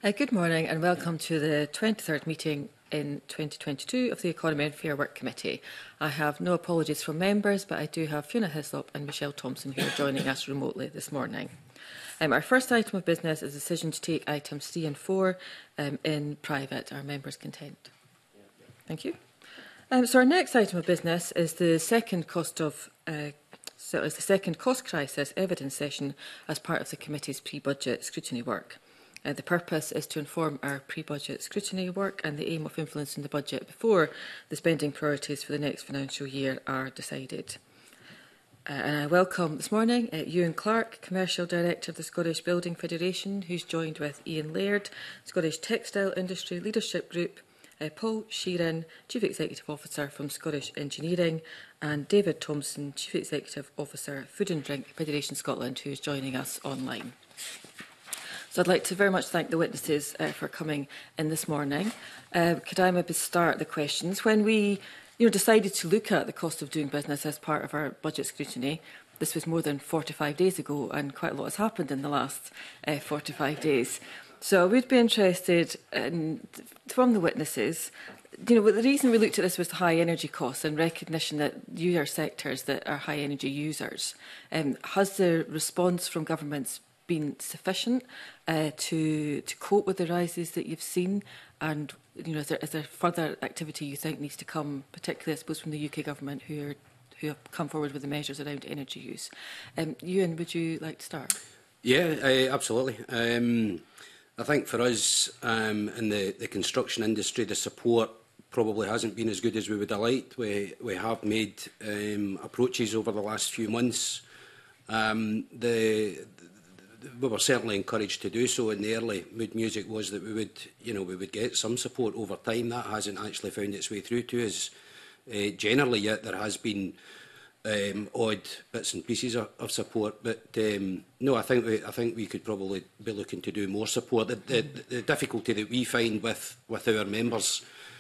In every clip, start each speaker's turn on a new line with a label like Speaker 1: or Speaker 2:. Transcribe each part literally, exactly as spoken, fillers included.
Speaker 1: Uh, good morning and welcome to the twenty-third meeting in twenty twenty-two of the Economy and Fair Work Committee. I have no apologies from members, but I do have Fiona Hislop and Michelle Thompson who are joining us remotely this morning. Um, our first item of business is a decision to take items three and four um, in private. Are members content? Thank you. Um, so our next item of business is the second cost of uh, so is the second cost crisis evidence session as part of the committee's pre-budget scrutiny work. Uh, the purpose is to inform our pre-budget scrutiny work and the aim of influencing the budget before the spending priorities for the next financial year are decided. Uh, and I welcome this morning uh, Ewan Clark, Commercial Director of the Scottish Building Federation, who's joined with Ian Laird, Scottish Textile Industry Leadership Group, uh, Paul Sheeran, Chief Executive Officer from Scottish Engineering, and David Thompson, Chief Executive Officer, Food and Drink Federation Scotland, who is joining us online. So I'd like to very much thank the witnesses uh, for coming in this morning. Uh, could I maybe start the questions? When we you know, decided to look at the cost of doing business as part of our budget scrutiny, this was more than forty-five days ago, and quite a lot has happened in the last uh, forty-five days. So I would be interested in, from the witnesses, you know, the reason we looked at this was the high energy costs and recognition that you are sectors that are high energy users. Um, has the response from governments been sufficient uh, to to cope with the rises that you've seen, and you know, is there, is there further activity you think needs to come, particularly I suppose from the U K government who are who have come forward with the measures around energy use? Um, Ewan, would you like to start?
Speaker 2: Yeah, uh, absolutely. Um, I think for us um, in the, the construction industry, the support probably hasn't been as good as we would have liked. We we have made um, approaches over the last few months. Um, the We were certainly encouraged to do so, and the early mood music was that we would, you know, we would get some support over time. That hasn't actually found its way through to us uh, generally yet. There has been um, odd bits and pieces of, of support, but um, no, I think we, I think we could probably be looking to do more support. The, the, the difficulty that we find with with our members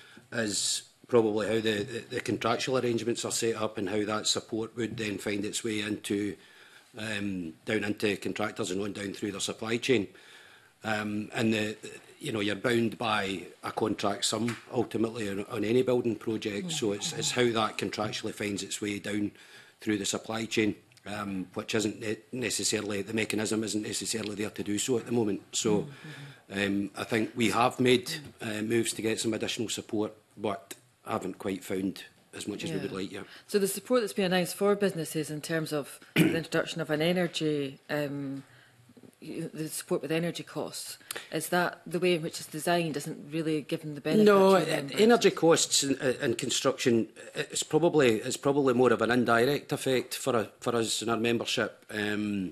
Speaker 2: is probably how the, the, the contractual arrangements are set up and how that support would then find its way into. Um, down into contractors and on down through their supply chain. Um, and, the, you know, you're bound by a contract sum ultimately on, on any building project, so it's, it's how that contractually finds its way down through the supply chain, um, which isn't ne necessarily, the mechanism isn't necessarily there to do so at the moment. So um, I think we have made uh, moves to get some additional support, but haven't quite found as much as yeah. we would like, yeah.
Speaker 1: So the support that's been announced for businesses in terms of the introduction of an energy, um, the support with energy costs, is that the way in which it's designed isn't really given the benefit?
Speaker 2: No, energy costs in, in construction, it's probably it's probably more of an indirect effect for a, for us in our membership. Um,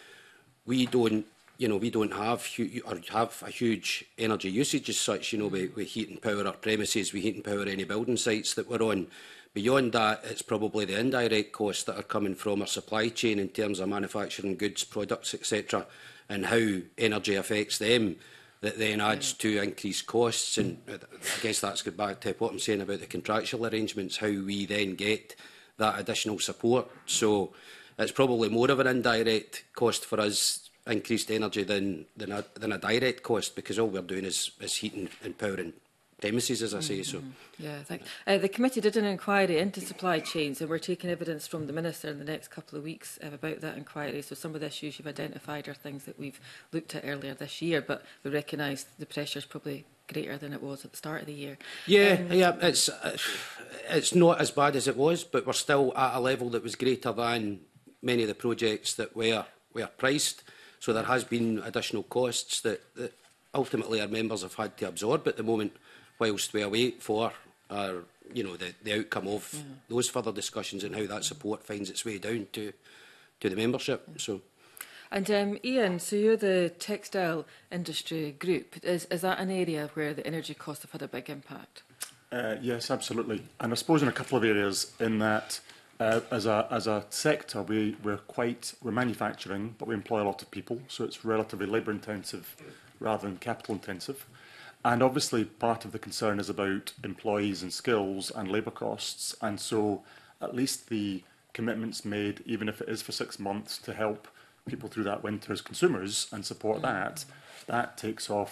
Speaker 2: we don't. You know, we don't have hu or have a huge energy usage as such. You know, we, we heat and power our premises, we heat and power any building sites that we're on. Beyond that, it's probably the indirect costs that are coming from our supply chain in terms of manufacturing goods, products, et cetera, and how energy affects them that then adds to increased costs. And I guess that's got back to what I'm saying about the contractual arrangements, how we then get that additional support. So it's probably more of an indirect cost for us, increased energy, than than a, than a direct cost, because all we're doing is, is heating and powering premises, as I say. So,
Speaker 1: yeah, thanks. Uh, the committee did an inquiry into supply chains, and we're taking evidence from the Minister in the next couple of weeks uh, about that inquiry. So some of the issues you've identified are things that we've looked at earlier this year, but we recognise the pressure is probably greater than it was at the start of the year.
Speaker 2: Yeah,
Speaker 1: um,
Speaker 2: yeah, it's uh, it's not as bad as it was, but we're still at a level that was greater than many of the projects that were were priced. So there has been additional costs that, that ultimately our members have had to absorb at the moment, whilst we await for our, you know, the, the outcome of yeah. those further discussions and how that support finds its way down to to the membership. Yeah. So,
Speaker 1: and um, Ian, so you're the textile industry group. Is is that an area where the energy costs have had a big impact?
Speaker 3: Uh, yes, absolutely. And I suppose in a couple of areas, in that uh, as a as a sector, we we're quite we're manufacturing, but we employ a lot of people, so it's relatively labour intensive rather than capital intensive. And obviously part of the concern is about employees and skills and labour costs, and so at least the commitments made, even if it is for six months, to help people through that winter as consumers and support that, that takes off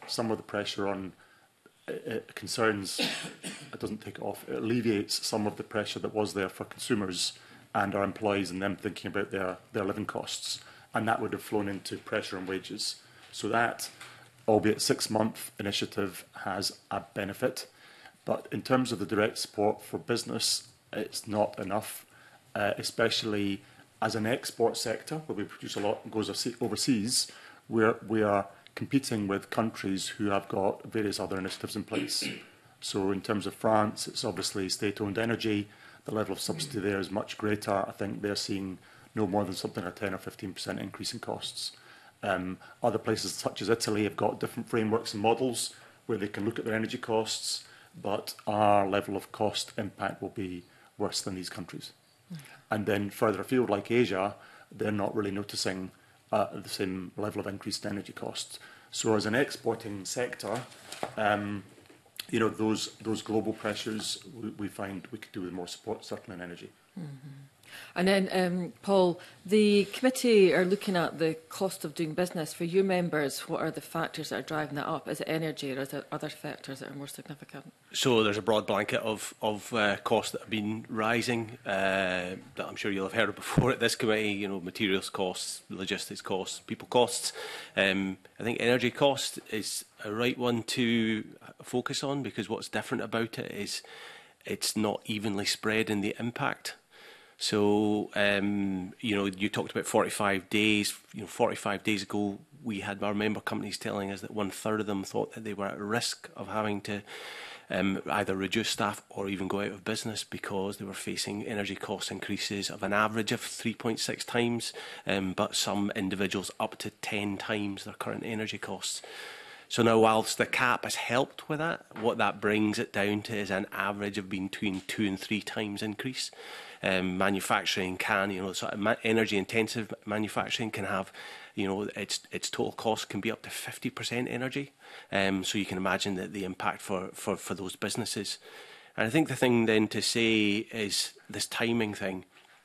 Speaker 3: some of the pressure on it, it concerns, it doesn't take it off, it alleviates some of the pressure that was there for consumers and our employees and them thinking about their, their living costs. And that would have flown into pressure on wages. So that, albeit six-month initiative, has a benefit. But in terms of the direct support for business, it's not enough, uh, especially as an export sector where we produce a lot and goes overseas, where we are competing with countries who have got various other initiatives in place. So in terms of France, it's obviously state-owned energy. The level of subsidy there is much greater. I think they're seeing no more than something like a ten or fifteen percent increase in costs. Um, other places such as Italy have got different frameworks and models where they can look at their energy costs, but our level of cost impact will be worse than these countries. Okay. And then further afield, like Asia, they're not really noticing uh, the same level of increased energy costs. So as an exporting sector, um, you know, those, those global pressures, we, we find we could do with more support, certainly in energy.
Speaker 1: Mm-hmm. And then, um, Paul, the committee are looking at the cost of doing business. For your members, what are the factors that are driving that up? Is it energy or is it other factors that are more significant?
Speaker 4: So there's a broad blanket of, of uh, costs that have been rising uh, that I'm sure you'll have heard of before at this committee, you know, materials costs, logistics costs, people costs. Um, I think energy cost is a right one to focus on because what's different about it is it's not evenly spread in the impact. So, um, you know, you talked about forty-five days. You know, forty-five days ago, we had our member companies telling us that one third of them thought that they were at risk of having to um, either reduce staff or even go out of business because they were facing energy cost increases of an average of three point six times, um, but some individuals up to ten times their current energy costs. So now, whilst the cap has helped with that, what that brings it down to is an average of between two and three times increase. Um, manufacturing can, you know, sort of ma energy-intensive manufacturing can have, you know, its its total cost can be up to fifty percent energy. Um, so you can imagine that the impact for for for those businesses. And I think the thing then to say is this timing thing.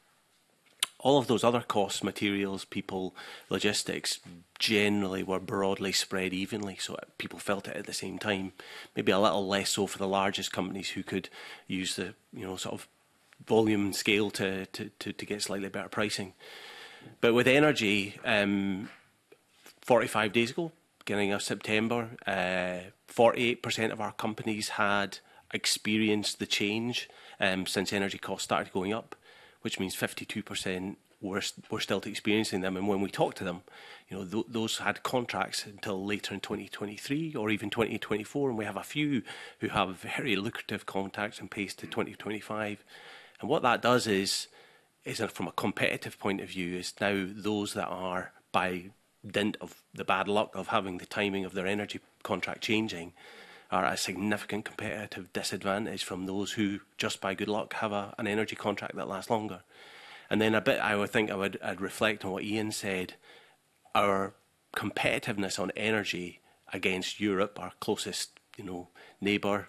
Speaker 4: All of those other costs, materials, people, logistics, generally were broadly spread evenly, so people felt it at the same time. Maybe a little less so for the largest companies who could use the, you know, sort of volume and scale to, to, to, to get slightly better pricing. But with energy, um, forty-five days ago, beginning of September, forty-eight percent uh, of our companies had experienced the change um, since energy costs started going up, which means fifty-two percent were, were still experiencing them. And when we talked to them, you know, th those had contracts until later in twenty twenty-three or even twenty twenty-four. And we have a few who have very lucrative contracts in place to twenty twenty-five. And what that does is, is uh, from a competitive point of view, is now those that are, by dint of the bad luck of having the timing of their energy contract changing, are at a significant competitive disadvantage from those who, just by good luck, have a, an energy contract that lasts longer. And then a bit, I would think I would I'd reflect on what Ian said. Our competitiveness on energy against Europe, our closest, you know, neighbour,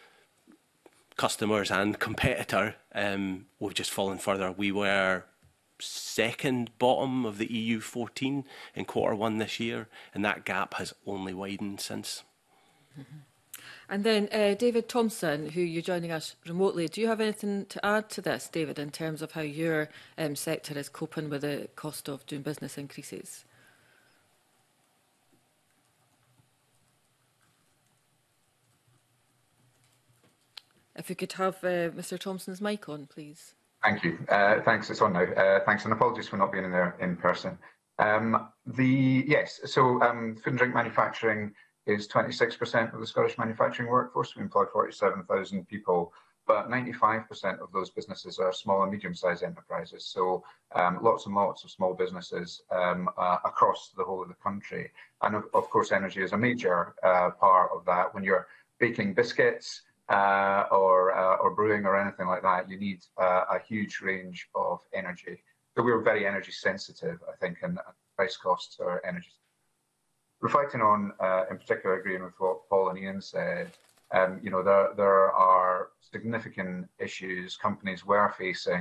Speaker 4: customers and competitor, um, we've just fallen further. We were second bottom of the E U fourteen in quarter one this year, and that gap has only widened since.
Speaker 1: Mm-hmm. And then uh, David Thompson, who you're joining us remotely, do you have anything to add to this, David, in terms of how your um, sector is coping with the cost of doing business increases? If you could have uh, Mr Thompson's mic on, please.
Speaker 5: Thank you. Uh, thanks, it's on now. Uh, thanks, and apologies for not being in there in person. Um, the yes, so um, food and drink manufacturing is twenty-six percent of the Scottish manufacturing workforce. We employ forty-seven thousand people, but ninety-five percent of those businesses are small and medium-sized enterprises. So um, lots and lots of small businesses um, uh, across the whole of the country. And of, of course, energy is a major uh, part of that. When you're baking biscuits, Uh, or, uh, or brewing or anything like that, you need uh, a huge range of energy. So we're very energy sensitive, I think, and price costs are energy. Reflecting on, uh, in particular, agreeing with what Paul and Ian said, um, you know, there, there are significant issues companies were facing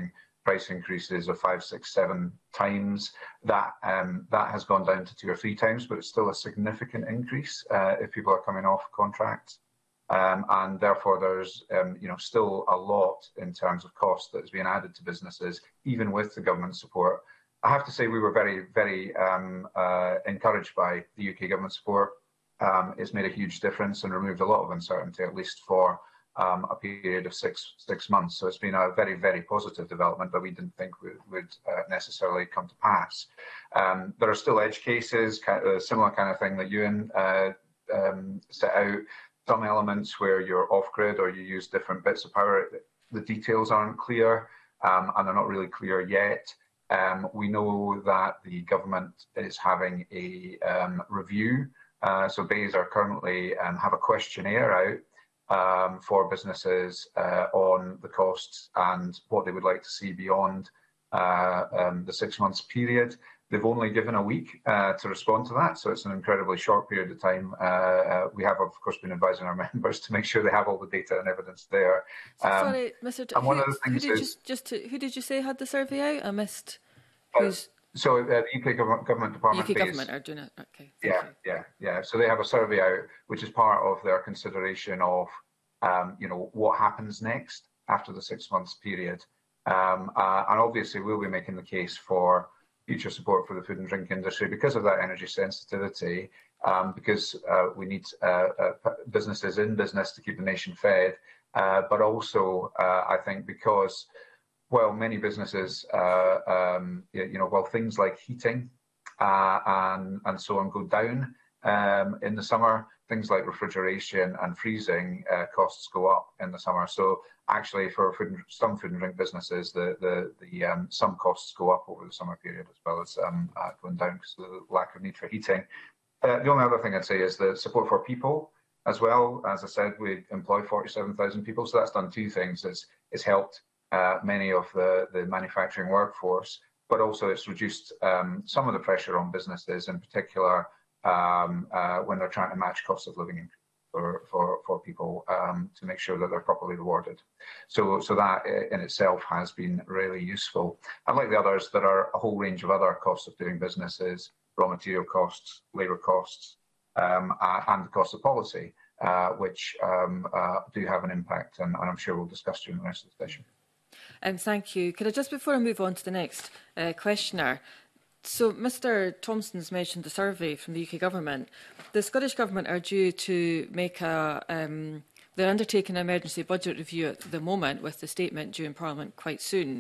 Speaker 5: price increases of five, six, seven times. That um, that has gone down to two or three times, but it's still a significant increase uh, if people are coming off contracts. Um, and therefore, there's um, you know still a lot in terms of cost that is being added to businesses, even with the government support. I have to say we were very, very um, uh, encouraged by the U K government support. Um, it's made a huge difference and removed a lot of uncertainty, at least for um, a period of six six months. So it's been a very, very positive development that we didn't think would, would uh, necessarily come to pass. Um, there are still edge cases, kind of a similar kind of thing that Ewan uh, um, set out. Some elements where you're off-grid or you use different bits of power, the details aren't clear um, and they're not really clear yet. Um, we know that the government is having a um, review. Uh, so B E I S are currently um, have a questionnaire out um, for businesses uh, on the costs and what they would like to see beyond uh, um, the six months period. They've only given a week uh, to respond to that, so it's an incredibly short period of time. Uh, uh, we have, of course, been advising our members to make sure they have all the data and evidence there.
Speaker 1: So,
Speaker 5: Um,
Speaker 1: sorry, Mister D
Speaker 5: and one
Speaker 1: who,
Speaker 5: of the things
Speaker 1: who did
Speaker 5: is,
Speaker 1: you, just to, who did you say had the survey out? I missed.
Speaker 5: Uh,
Speaker 1: Who's
Speaker 5: so uh, the U K government, government department.
Speaker 1: U K
Speaker 5: B E I S,
Speaker 1: government are doing it. Okay.
Speaker 5: Yeah,
Speaker 1: you.
Speaker 5: yeah, yeah. So they have a survey out, which is part of their consideration of, um, you know, what happens next after the six months period. Um, uh, and obviously, we'll be making the case for future support for the food and drink industry because of that energy sensitivity, um, because uh, we need uh, uh, businesses in business to keep the nation fed, uh, but also, uh, I think, because, well, many businesses, uh, um, you, you know, well, things like heating uh, and, and so on go down um, in the summer, things like refrigeration and freezing uh, costs go up in the summer. So actually, for food and, some food and drink businesses, the the, the um, some costs go up over the summer period as well as um, uh, going down because of the lack of need for heating. Uh, the only other thing I'd say is the support for people as well. As I said, we employ forty-seven thousand people, so that's done two things. It's, it's helped uh, many of the, the manufacturing workforce, but also it's reduced um, some of the pressure on businesses, in particular um, uh, when they're trying to match cost of living increase for, for, for people um, to make sure that they're properly rewarded. So, so that in itself has been really useful. And like the others, there are a whole range of other costs of doing businesses, raw material costs, labour costs, um, uh, and the cost of policy, uh, which um, uh, do have an impact, and, and I'm sure we'll discuss during the rest of the session.
Speaker 1: Um, thank you. Could I just, before I move on to the next uh, questioner, so Mr Thompson's mentioned the survey from the U K Government. The Scottish Government are due to make a, um, they're undertaking an emergency budget review at the moment with the statement due in Parliament quite soon,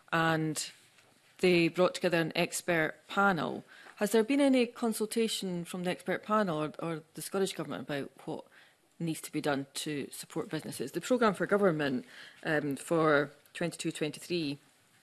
Speaker 1: and they brought together an expert panel. Has there been any consultation from the expert panel or, or the Scottish Government about what needs to be done to support businesses? The programme for government um, for twenty-two twenty-three,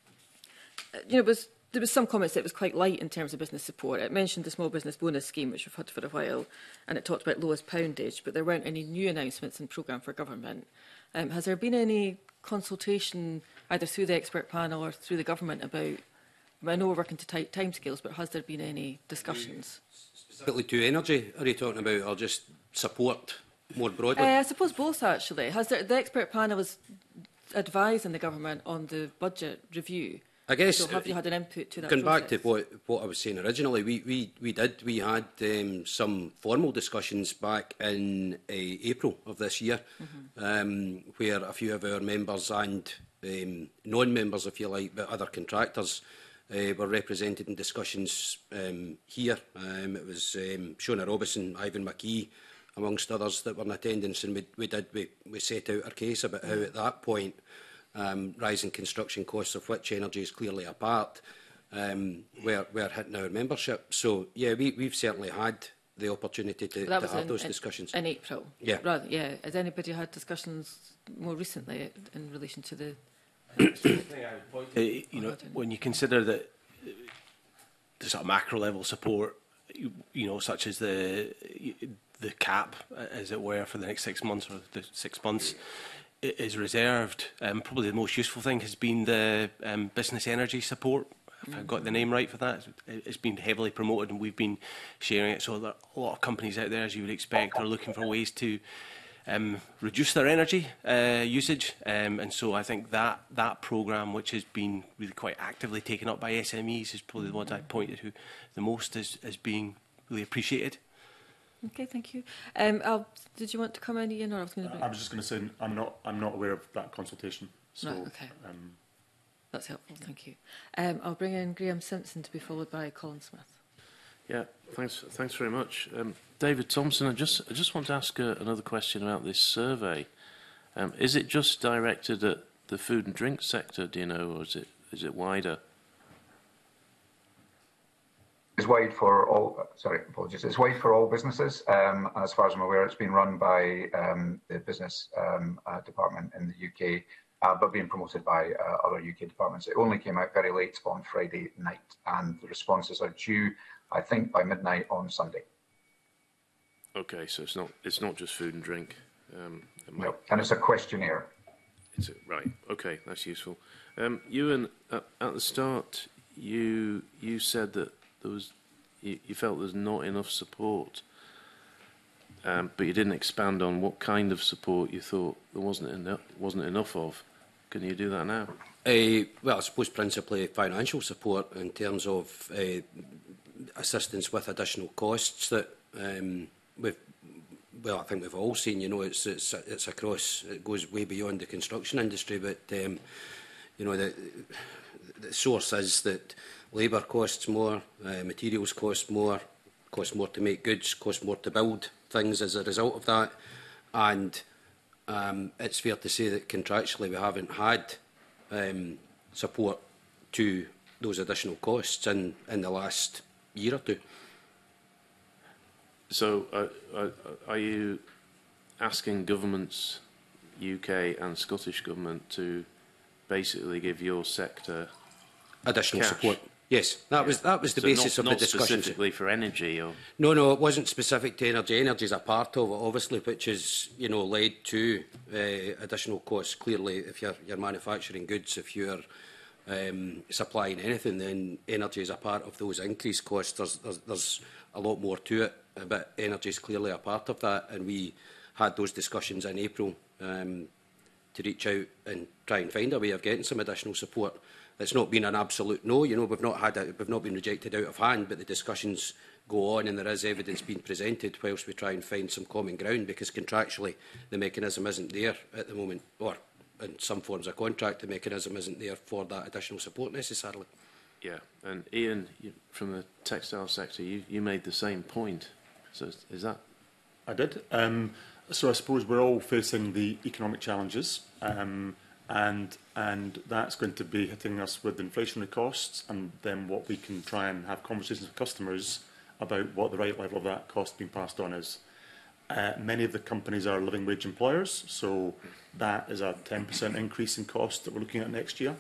Speaker 1: you know, was there was some comments that it was quite light in terms of business support. It mentioned the small business bonus scheme, which we've had for a while, and it talked about lowest poundage, but there weren't any new announcements in programme for government. Um, has there been any consultation, either through the expert panel or through the government, about, I know we're working to tight timescales, but has there been any discussions?
Speaker 2: Specifically to energy, are you talking about, or just support more broadly?
Speaker 1: Uh, I suppose both, actually. Has there, the expert panel is advising the government on the budget review?
Speaker 2: I guess,
Speaker 1: so have you had an input to that
Speaker 2: going
Speaker 1: process?
Speaker 2: back to what, what I was saying originally, we, we, we did, we had um, some formal discussions back in uh, April of this year, mm-hmm. um, where a few of our members and um, non-members, if you like, but other contractors uh, were represented in discussions um, here. Um, it was um, Shona Robison, Ivan McKee, amongst others that were in attendance, and we, we did, we, we set out our case about how at that point Um, rising construction costs, of which energy is clearly a part, um, were, were hitting our membership. So, yeah, we, we've certainly had the opportunity to, to have
Speaker 1: in,
Speaker 2: those
Speaker 1: in,
Speaker 2: discussions.
Speaker 1: In April?
Speaker 2: Yeah.
Speaker 1: Rather, yeah. Has anybody had discussions more recently in relation to the... uh,
Speaker 4: you know, when you consider that the sort of macro level support, you, you know, such as the, the cap, as it were, for the next six months or the six months, is reserved. Um, probably the most useful thing has been the um, business energy support, if mm-hmm. I've got the name right for that. It's been heavily promoted and we've been sharing it. So there are a lot of companies out there, as you would expect, are looking for ways to um, reduce their energy uh, usage, um, and so I think that that programme, which has been really quite actively taken up by S M Es, is probably the ones I pointed to the most as, as being really appreciated.
Speaker 1: Okay, thank you. Um, I'll, did you want to come in, Ian, or I was going to?
Speaker 3: I was just going to say I'm not I'm not aware of that consultation. So,
Speaker 1: right, okay.
Speaker 3: Um,
Speaker 1: That's helpful, thank you. Um, I'll bring in Graham Simpson to be followed by Colin Smith.
Speaker 6: Yeah, thanks. Thanks very much, um, David Thompson. I just I just want to ask uh, another question about this survey. Um, is it just directed at the food and drink sector? Do you know, or is it is it wider?
Speaker 5: It's wide for all, sorry, apologies, it's wide for all businesses, um, and as far as I'm aware, it's been run by um, the business um, uh, department in the U K, uh, but being promoted by uh, other U K departments. It only came out very late on Friday night, and the responses are due, I think, by midnight on Sunday.
Speaker 6: Okay, so it's not it's not just food and drink. Um, it might,
Speaker 5: No, and it's a questionnaire.
Speaker 6: It's a, right. Okay, that's useful. Um, Ewan, at, at the start, you you said that there was you, you felt there's not enough support, um, but you didn't expand on what kind of support you thought there wasn't enough wasn't enough of. Can you do that now?
Speaker 2: Uh, well, I suppose principally financial support in terms of uh, assistance with additional costs that um, we've. Well, I think we've all seen. You know, it's it's it's across. It goes way beyond the construction industry, but um, you know the the source is that labour costs more, uh, materials cost more, cost more to make goods, cost more to build things as a result of that, and um, it's fair to say that contractually we haven't had um, support to those additional costs in in the last year or two.
Speaker 6: So, uh, uh, are you asking governments, U K and Scottish government, to basically give your sector
Speaker 2: additional
Speaker 6: cash?
Speaker 2: Support? Yes, that yeah. was that was the
Speaker 6: so
Speaker 2: basis
Speaker 6: not,
Speaker 2: of
Speaker 6: not
Speaker 2: the discussion.
Speaker 6: Specifically for energy, or
Speaker 2: no, no, it wasn't specific to energy. Energy is a part of it, obviously, which is you know led to uh, additional costs. Clearly, if you're you're manufacturing goods, if you're um, supplying anything, then energy is a part of those increased costs. There's there's, there's a lot more to it, but energy is clearly a part of that, and we had those discussions in April um, to reach out and try and find a way of getting some additional support. It's not been an absolute no, you know, we've not had it, we've not been rejected out of hand, but the discussions go on and there is evidence being presented whilst we try and find some common ground, because contractually the mechanism isn't there at the moment, or in some forms of contract the mechanism isn't there for that additional support necessarily.
Speaker 6: Yeah, and Ian, you, from the textile sector, you, you made the same point. So is, is that?
Speaker 3: I did. Um, so I suppose we're all facing the economic challenges, um, and and that's going to be hitting us with inflationary costs, and then what we can try and have conversations with customers about what the right level of that cost being passed on is. Uh, many of the companies are living wage employers, so that is a ten percent increase in cost that we're looking at next year.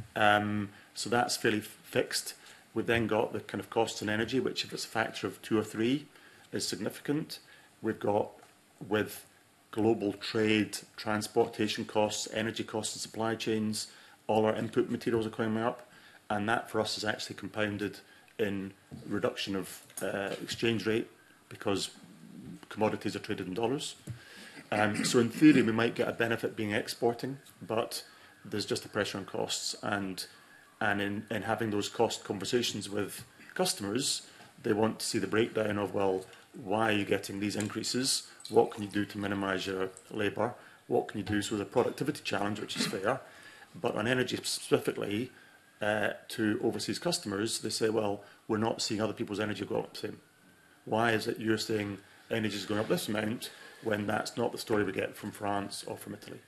Speaker 3: Um, so that's fairly fixed. We've then got the kind of costs in energy, which if it's a factor of two or three is significant. We've got, with global trade, transportation costs, energy costs and supply chains, all our input materials are coming up, and that for us is actually compounded in reduction of uh, exchange rate because commodities are traded in dollars. Um, so in theory we might get a benefit being exporting, but there's just a pressure on costs, and and in, in having those cost conversations with customers, they want to see the breakdown of, well, why are you getting these increases? What can you do to minimise your labour? What can you do? So there's a productivity challenge, which is fair. But on energy specifically, uh, to overseas customers, they say, well, we're not seeing other people's energy go up the same. Why is it you're saying energy is going up this amount when that's not the story we get from France or from Italy?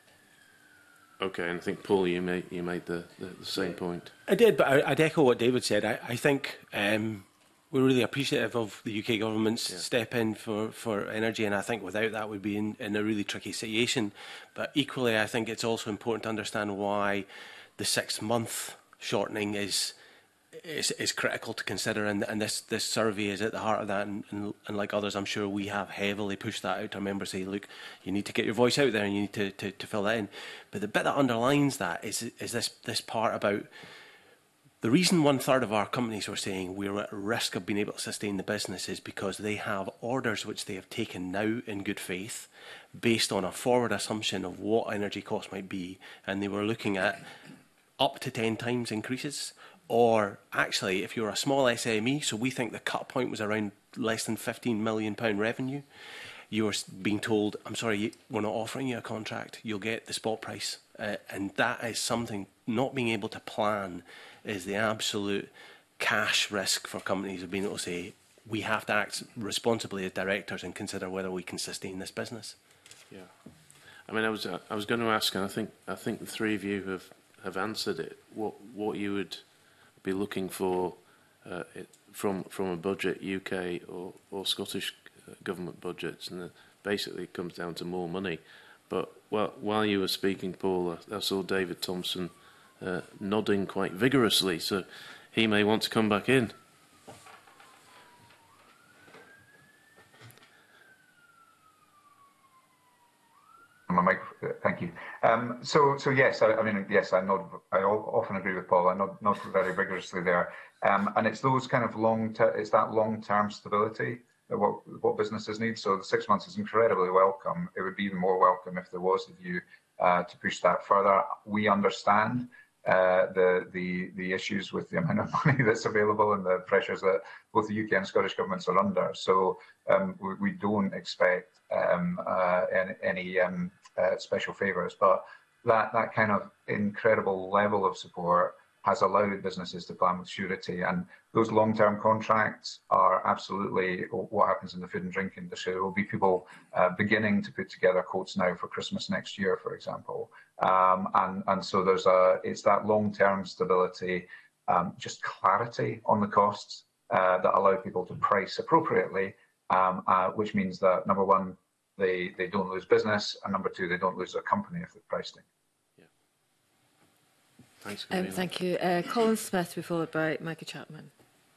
Speaker 6: Okay, and I think, Paul, you made, you made the, the, the same point.
Speaker 4: I did, but I, I'd echo what David said. I, I think um, we're really appreciative of the U K government's yeah. step in for, for energy, and I think without that we'd be in, in a really tricky situation. But equally, I think it's also important to understand why the six-month shortening is, is is critical to consider, and, and this, this survey is at the heart of that, and, and, and like others, I'm sure we have heavily pushed that out to our members, say, look, you need to get your voice out there and you need to, to, to fill that in. But the bit that underlines that is, is this, this part about The reason one third of our companies were saying we're at risk of being able to sustain the business is because they have orders which they have taken now in good faith based on a forward assumption of what energy costs might be, and they were looking at up to ten times increases. Or actually, if you're a small S M E, so we think the cut point was around less than fifteen million pounds revenue, you're being told, I'm sorry, we're not offering you a contract, you'll get the spot price. Uh, and that is something, not being able to plan is the absolute cash risk for companies of being able to say, we have to act responsibly as directors and consider whether we can sustain this business.
Speaker 6: Yeah. I mean, I was uh, I was going to ask, and I think I think the three of you have, have answered it, what what you would be looking for uh, it, from from a budget, U K or, or Scottish government budgets, and it basically comes down to more money. But while, while you were speaking, Paul, I, I saw David Thompson uh, nodding quite vigorously, so he may want to come back in.
Speaker 5: My mic, thank you. Um, so, so yes, I, I mean, yes, I nod. I often agree with Paul. I nod, nod very vigorously there, um, and it's those kind of long. It's that long-term stability that what what businesses need. So the six months is incredibly welcome. It would be even more welcome if there was a view uh, to push that further. We understand uh, the the the issues with the amount of money that's available and the pressures that both the U K and Scottish governments are under. So um, we, we don't expect um, uh, any, any um, uh, special favours, but that that kind of incredible level of support has allowed businesses to plan with surety, and those long-term contracts are absolutely what happens in the food and drink industry. There will be people uh, beginning to put together quotes now for Christmas next year, for example, um, and and so there's a it's that long-term stability, um, just clarity on the costs uh, that allow people to price appropriately, um, uh, which means that number one, they they don't lose business, and number two, they don't lose their company if they're priced in.
Speaker 6: Thanks,
Speaker 1: um, thank you. Uh, Colin Smith will be followed by Maggie Chapman.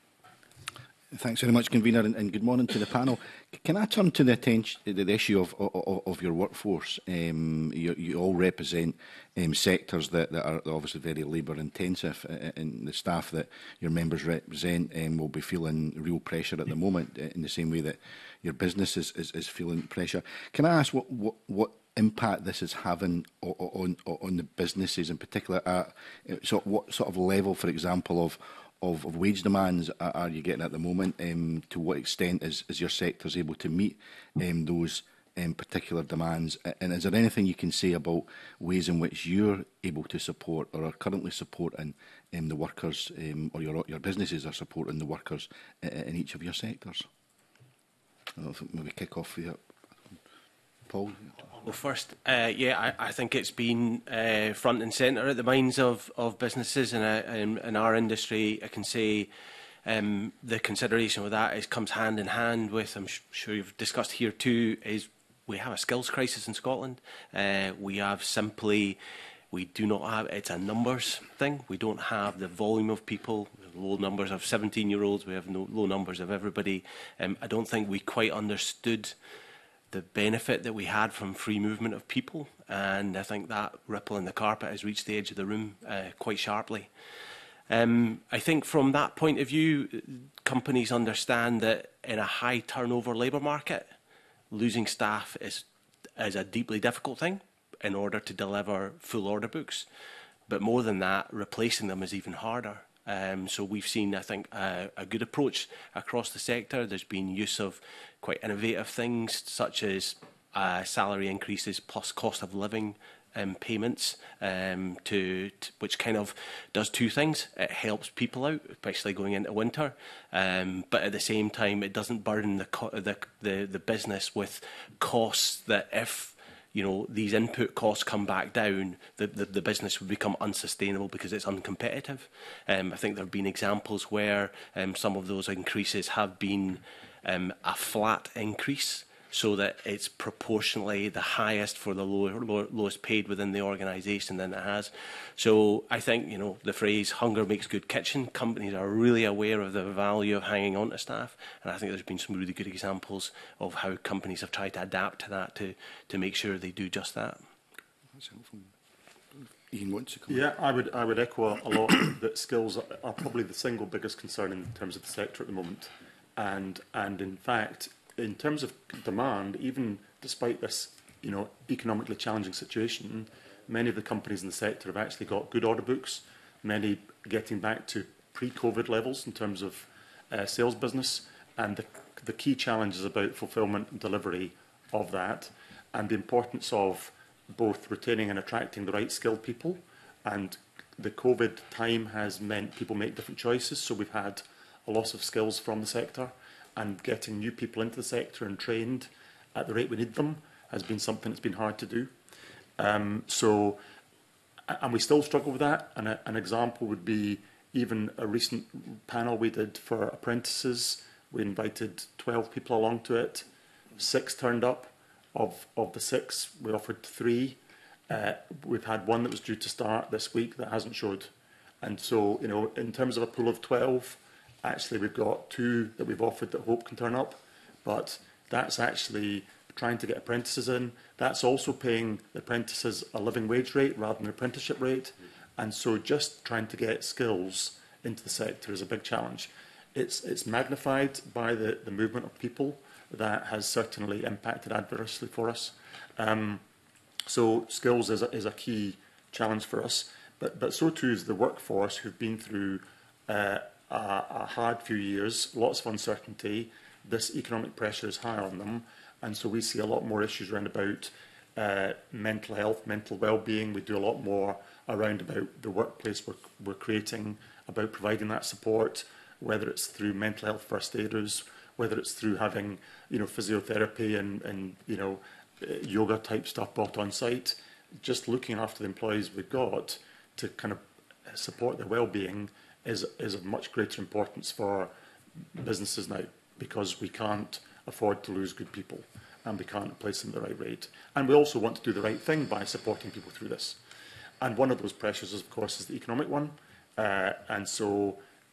Speaker 7: Thanks very much, Convener, and, and good morning to the panel. Can I turn to the attention, the, the issue of, of, of your workforce? Um, you, you all represent um, sectors that, that are obviously very labour intensive, uh, and the staff that your members represent um, will be feeling real pressure at the moment, uh, in the same way that your business is, is, is feeling pressure. Can I ask what, what, what impact this is having on, on, on the businesses in particular? Uh, so what sort of level, for example, of Of, of wage demands are, are you getting at the moment? Um, to what extent is, is your sector able to meet um, those um, particular demands? And is there anything you can say about ways in which you're able to support or are currently supporting um, the workers, um, or your, your businesses are supporting the workers in, in each of your sectors? I don't know if maybe kick off with you, Paul.
Speaker 4: Well, first, uh, yeah, I, I think it's been uh, front and centre at the minds of, of businesses in, a, in, in our industry. I can say um, the consideration of that is comes hand in hand with, I'm sure you've discussed here too, is we have a skills crisis in Scotland. Uh, we have simply, we do not have, it's a numbers thing. We don't have the volume of people, low numbers of seventeen-year-olds, we have no low numbers of everybody. Um, I don't think we quite understood the benefit that we had from free movement of people, and I think that ripple in the carpet has reached the edge of the room uh, quite sharply. Um, I think from that point of view, companies understand that in a high turnover labour market, losing staff is, is a deeply difficult thing in order to deliver full order books. But more than that, replacing them is even harder. Um, so we've seen, I think, uh, a good approach across the sector. There's been use of quite innovative things such as uh, salary increases plus cost of living um, payments, um, to, to which kind of does two things. It helps people out, especially going into winter, um, but at the same time, it doesn't burden the, co the, the, the business with costs that if you know, these input costs come back down, the, the, the business would become unsustainable because it's uncompetitive. Um, I think there have been examples where um, some of those increases have been um, a flat increase, so that it's proportionally the highest for the lower, lower, lowest paid within the organisation than it has. So I think, you know, the phrase hunger makes good kitchen, companies are really aware of the value of hanging on to staff, and I think there's been some really good examples of how companies have tried to adapt to that to, to make sure they do just that.
Speaker 7: That's helpful. Ian wants to come.
Speaker 3: Yeah, I would I would echo a lot that skills are, are probably the single biggest concern in terms of the sector at the moment, and and in fact, in terms of demand, even despite this, you know, economically challenging situation, many of the companies in the sector have actually got good order books, many getting back to pre-COVID levels in terms of uh, sales business, and the, the key challenge is about fulfilment and delivery of that, and the importance of both retaining and attracting the right skilled people. And the COVID time has meant people make different choices, so we've had a loss of skills from the sector, and getting new people into the sector and trained at the rate we need them has been something that's been hard to do. Um, so, and we still struggle with that, and a, an example would be even a recent panel we did for apprentices. We invited twelve people along to it, six turned up. Of, of the six, we offered three. Uh, we've had one that was due to start this week that hasn't showed. And so, you know, in terms of a pool of twelve, actually we've got two that we've offered that hope can turn up. But that's actually trying to get apprentices in. That's also paying the apprentices a living wage rate rather than an apprenticeship rate. And so just trying to get skills into the sector is a big challenge. It's, it's magnified by the, the movement of people. That has certainly impacted adversely for us. Um, so skills is a, is a key challenge for us, but, but so too is the workforce who've been through uh, a, a hard few years, lots of uncertainty. This economic pressure is high on them, and so we see a lot more issues around about uh, mental health, mental well-being. We do a lot more around about the workplace we're, we're creating, about providing that support, whether it's through mental health first aiders, whether it's through having, you know, physiotherapy and, and you know, yoga type stuff brought on site, just looking after the employees we've got to kind of support their well-being is, is of much greater importance for businesses now, because we can't afford to lose good people and we can't place them at the right rate. And we also want to do the right thing by supporting people through this. And one of those pressures, is, of course, is the economic one. Uh, and so,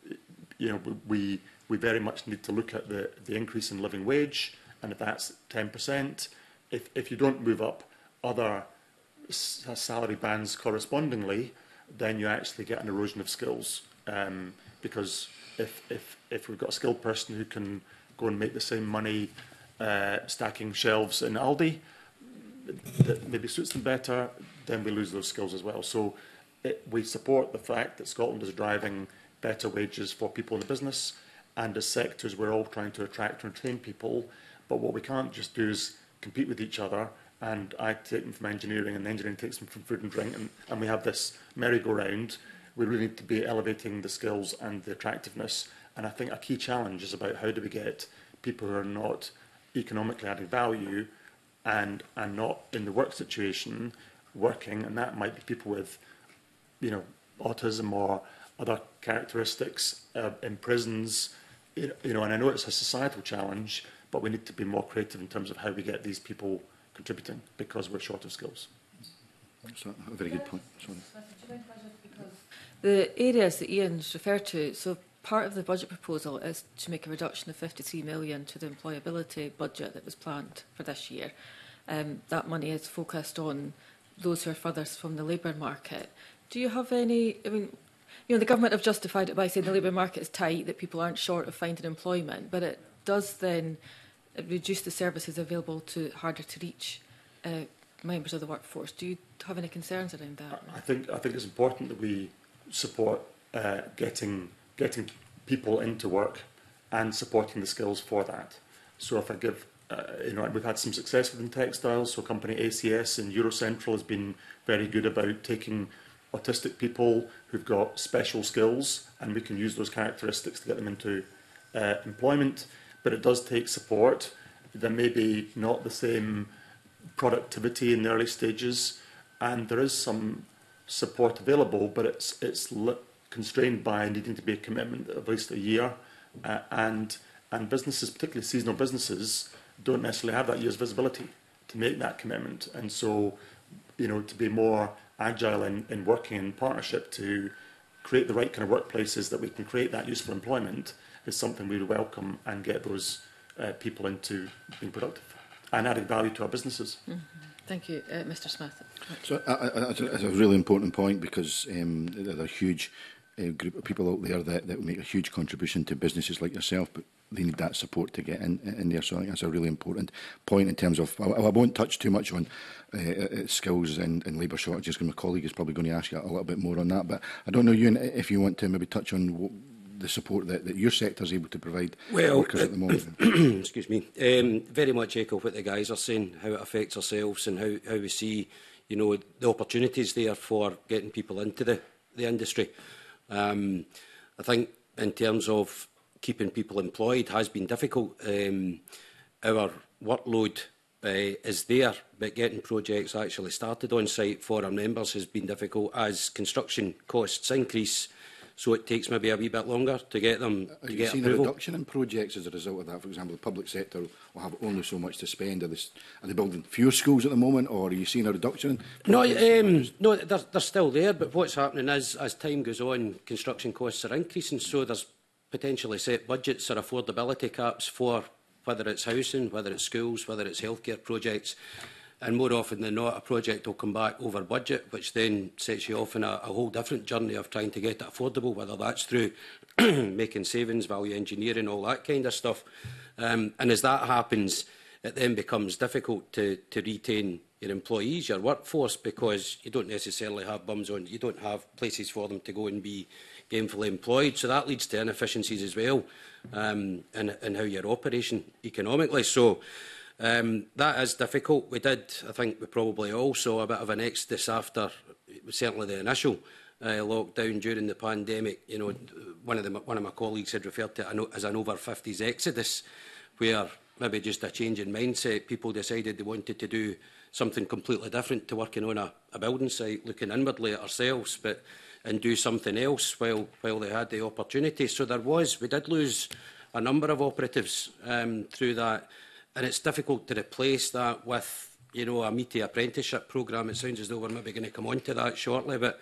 Speaker 3: you know, we, we very much need to look at the, the increase in living wage, and if that's ten percent, if, if you don't move up other salary bands correspondingly, then you actually get an erosion of skills. Um, because if, if, if we've got a skilled person who can go and make the same money uh, stacking shelves in Aldi, that maybe suits them better, then we lose those skills as well. So it, we support the fact that Scotland is driving better wages for people in the business, and as sectors we're all trying to attract and retain people, but what we can't just do is compete with each other, and I take them from engineering and engineering takes them from food and drink, and, and we have this merry-go-round. We really need to be elevating the skills and the attractiveness, and I think a key challenge is about how do we get people who are not economically adding value and, and not in the work situation working, and that might be people with, you know, autism or other characteristics uh, in prisons. You know, and I know it's a societal challenge, but we need to be more creative in terms of how we get these people contributing, because we're short of skills.
Speaker 7: That's a very good point. Sorry.
Speaker 1: The areas that Ian's referred to, so part of the budget proposal is to make a reduction of fifty-three million to the employability budget that was planned for this year. Um, that money is focused on those who are furthest from the labour market. Do you have any, I mean, you know, the government have justified it by saying the labour market is tight, that people aren't short of finding employment, but it does then reduce the services available to harder to reach uh, members of the workforce. Do you have any concerns around that?
Speaker 3: I think I think it's important that we support uh, getting getting people into work and supporting the skills for that. So if I give, uh, you know, we've had some success within textiles. So company A C S in Eurocentral has been very good about taking autistic people who've got special skills, and we can use those characteristics to get them into uh, employment. But it does take support. There may be not the same productivity in the early stages, and there is some support available, but it's it's constrained by needing to be a commitment of at least a year, uh, and and businesses, particularly seasonal businesses, don't necessarily have that year's visibility to make that commitment. And so, you know, to be more agile in, in working in partnership to create the right kind of workplaces that we can create that useful employment is something we would welcome, and get those uh, people into being productive and adding value to our businesses.
Speaker 1: Mm-hmm. Thank you, uh, Mr Smith.
Speaker 7: So uh, uh, it's a really important point, because um, there's a huge uh, group of people out there that, that make a huge contribution to businesses like yourself, but they need that support to get in, in there. So I think that's a really important point in terms of, I, I won't touch too much on uh, uh, skills and, and labour shortages, because my colleague is probably going to ask you a little bit more on that. But I don't know, Ewan, if you want to maybe touch on what, the support that, that your sector is able to provide
Speaker 2: well,
Speaker 7: workers at the moment.
Speaker 2: Excuse me. Um, very much echo what the guys are saying, how it affects ourselves and how, how we see, you know, the opportunities there for getting people into the, the industry. Um, I think in terms of keeping people employed has been difficult. Um, our workload uh, is there, but getting projects actually started on site for our members has been difficult as construction costs increase. So it takes maybe a wee bit longer to get them
Speaker 7: Are
Speaker 2: to
Speaker 7: you
Speaker 2: get
Speaker 7: seeing
Speaker 2: approval.
Speaker 7: a reduction in projects as a result of that? For example, the public sector will have only so much to spend. Are they, are they building fewer schools at the moment, or are you seeing a reduction in
Speaker 2: No,
Speaker 7: projects?
Speaker 2: um, no, they're, they're still there, but what's happening is, as time goes on, construction costs are increasing, so there's potentially set budgets or affordability caps for whether it's housing, whether it's schools, whether it's healthcare projects. And more often than not, a project will come back over budget, which then sets you off in a, a whole different journey of trying to get it affordable, whether that's through making savings, value engineering, all that kind of stuff. Um, and as that happens, it then becomes difficult to, to retain your employees, your workforce, because you don't necessarily have bums on, you don't have places for them to go and be gainfully employed. So that leads to inefficiencies as well um, in, in how you're operating economically. So Um, that is difficult. We did, I think we probably all saw a bit of an exodus after certainly the initial uh, lockdown during the pandemic. You know, one of, the, one of my colleagues had referred to it as an over fifties exodus, where maybe just a change in mindset, people decided they wanted to do something completely different to working on a, a building site, looking inwardly at ourselves, but and do something else while, while they had the opportunity. So there was, we did lose a number of operatives um, through that. And it's difficult to replace that with, you know, a meaty apprenticeship programme. It sounds as though we're maybe going to come on to that shortly, but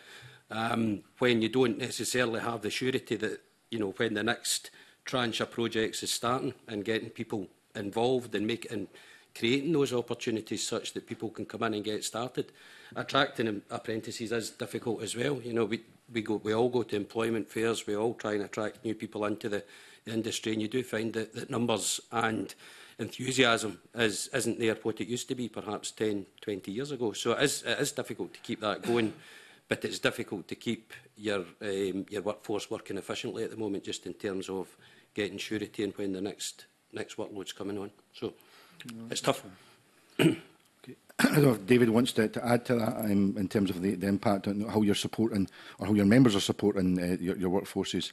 Speaker 2: um, when you don't necessarily have the surety that, you know, when the next tranche of projects is starting and getting people involved and make, and creating those opportunities such that people can come in and get started. Attracting apprentices is difficult as well. You know, we, we, go, we all go to employment fairs, we all try and attract new people into the, the industry, and you do find that, that numbers and enthusiasm is, isn't there what it used to be perhaps ten, twenty years ago. So it is, it is difficult to keep that going, but it's difficult to keep your, um, your workforce working efficiently at the moment, just in terms of getting surety and when the next, next workload's coming on. So no, it's tough.
Speaker 7: Okay. I don't know if David wants to, to add to that um, in terms of the, the impact on how you're supporting, or how your members are supporting uh, your, your workforces.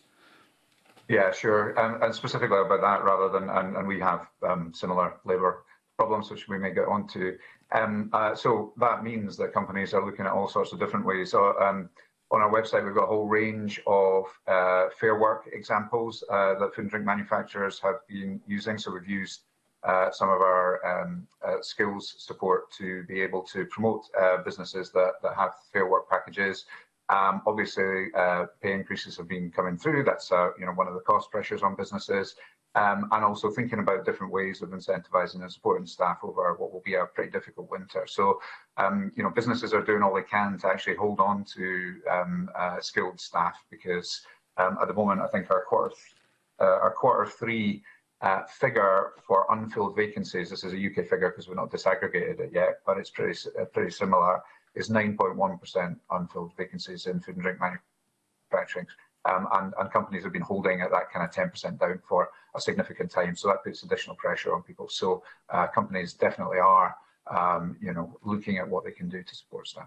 Speaker 5: Yeah, sure. And, and specifically about that, rather than, and, and we have um, similar labour problems, which we may get onto. Um, uh, so that means that companies are looking at all sorts of different ways. So um, on our website, we've got a whole range of uh, fair work examples uh, that food and drink manufacturers have been using. So we've used uh, some of our um, uh, skills support to be able to promote uh, businesses that, that have fair work packages. Um, obviously, uh, pay increases have been coming through. That's uh, you know, one of the cost pressures on businesses, um, and also thinking about different ways of incentivising and supporting staff over what will be a pretty difficult winter. So, um, you know, businesses are doing all they can to actually hold on to um, uh, skilled staff, because um, at the moment, I think our quarter, uh, our quarter three uh, figure for unfilled vacancies. This is a U K figure because we've not disaggregated it yet, but it's pretty uh, pretty similar. Is nine point one percent unfilled vacancies in food and drink manufacturing. Um, and, and companies have been holding at that kind of ten percent down for a significant time. So that puts additional pressure on people. So uh, companies definitely are, um, you know, looking at what they can do to support staff.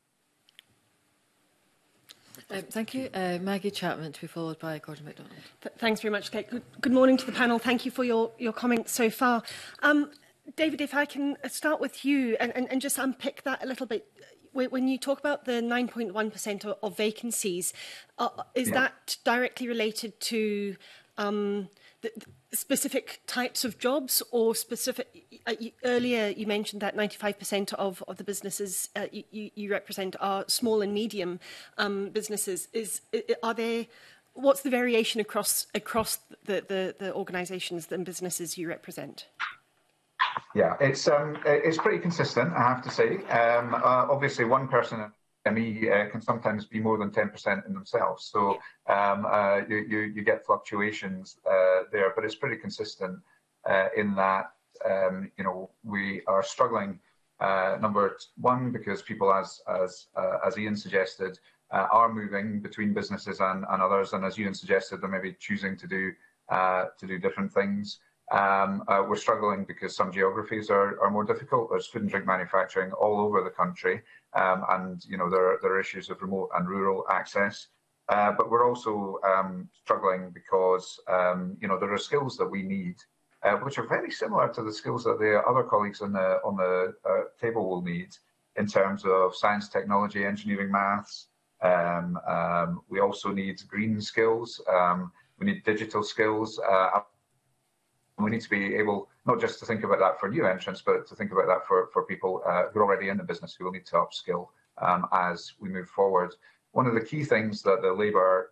Speaker 1: Um, thank you. Uh, Maggie Chapman to be followed by Gordon MacDonald.
Speaker 8: Th thanks very much, Kate. Good, good morning to the panel. Thank you for your, your comments so far. Um, David, if I can start with you and, and, and just unpick that a little bit. When you talk about the nine point one percent of, of vacancies, uh, is yeah. that directly related to um, the, the specific types of jobs, or specific? Uh, you, earlier, you mentioned that ninety-five percent of, of the businesses uh, you, you represent are small and medium um, businesses. Is are there? What's the variation across across the the, the organisations and businesses you represent?
Speaker 5: Yeah, it's um, it's pretty consistent, I have to say. Um, uh, obviously, one person in M E uh, can sometimes be more than ten percent in themselves, so um, uh, you, you you get fluctuations uh, there, but it's pretty consistent uh, in that um, you know we are struggling. Uh, number one, because people, as as uh, as Ian suggested, uh, are moving between businesses and, and others, and as Ian suggested, they're maybe choosing to do uh, to do different things. Um, uh, we're struggling because some geographies are, are more difficult. There's food and drink manufacturing all over the country, um, and you know there are, there are issues of remote and rural access. Uh, but we're also um, struggling because um, you know there are skills that we need, uh, which are very similar to the skills that the other colleagues on the on the uh, table will need in terms of science, technology, engineering, maths. Um, um, we also need green skills. Um, we need digital skills. Uh, We need to be able not just to think about that for new entrants, but to think about that for, for people uh, who are already in the business who will need to upskill um, as we move forward. One of the key things that the Labour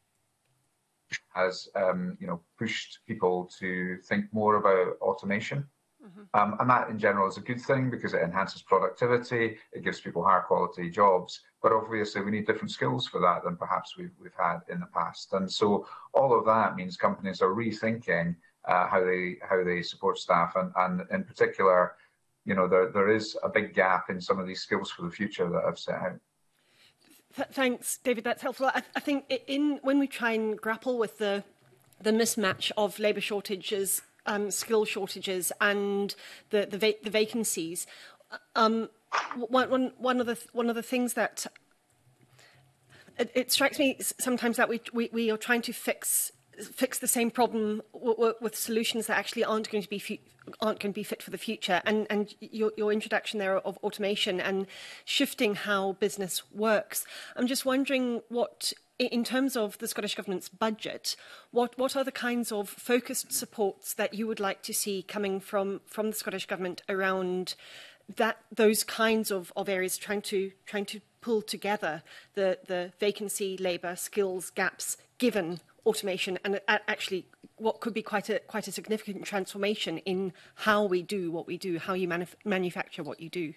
Speaker 5: has um, you know, pushed people to think more about automation. Mm-hmm. um, and that in general is a good thing because it enhances productivity, it gives people higher quality jobs, but obviously we need different skills for that than perhaps we've, we've had in the past. And so all of that means companies are rethinking Uh, how they how they support staff, and, and in particular, you know, there there is a big gap in some of these skills for the future that I've set out.
Speaker 8: Th thanks, David. That's helpful. I, I think in when we try and grapple with the the mismatch of labour shortages, um, skill shortages, and the the, va the vacancies, um, one one one of the one of the things that it, it strikes me sometimes that we we, we are trying to fix. fix the same problem w w with solutions that actually aren't going to be aren't going to be fit for the future. And and your your introduction there of automation and shifting how business works. I'm just wondering what, in terms of the Scottish Government's budget, what what are the kinds of focused supports that you would like to see coming from from the Scottish Government around that those kinds of, of areas, trying to trying to pull together the the vacancy, labour, skills gaps given automation, and actually what could be quite a quite a significant transformation in how we do what we do, how you manuf manufacture what you do.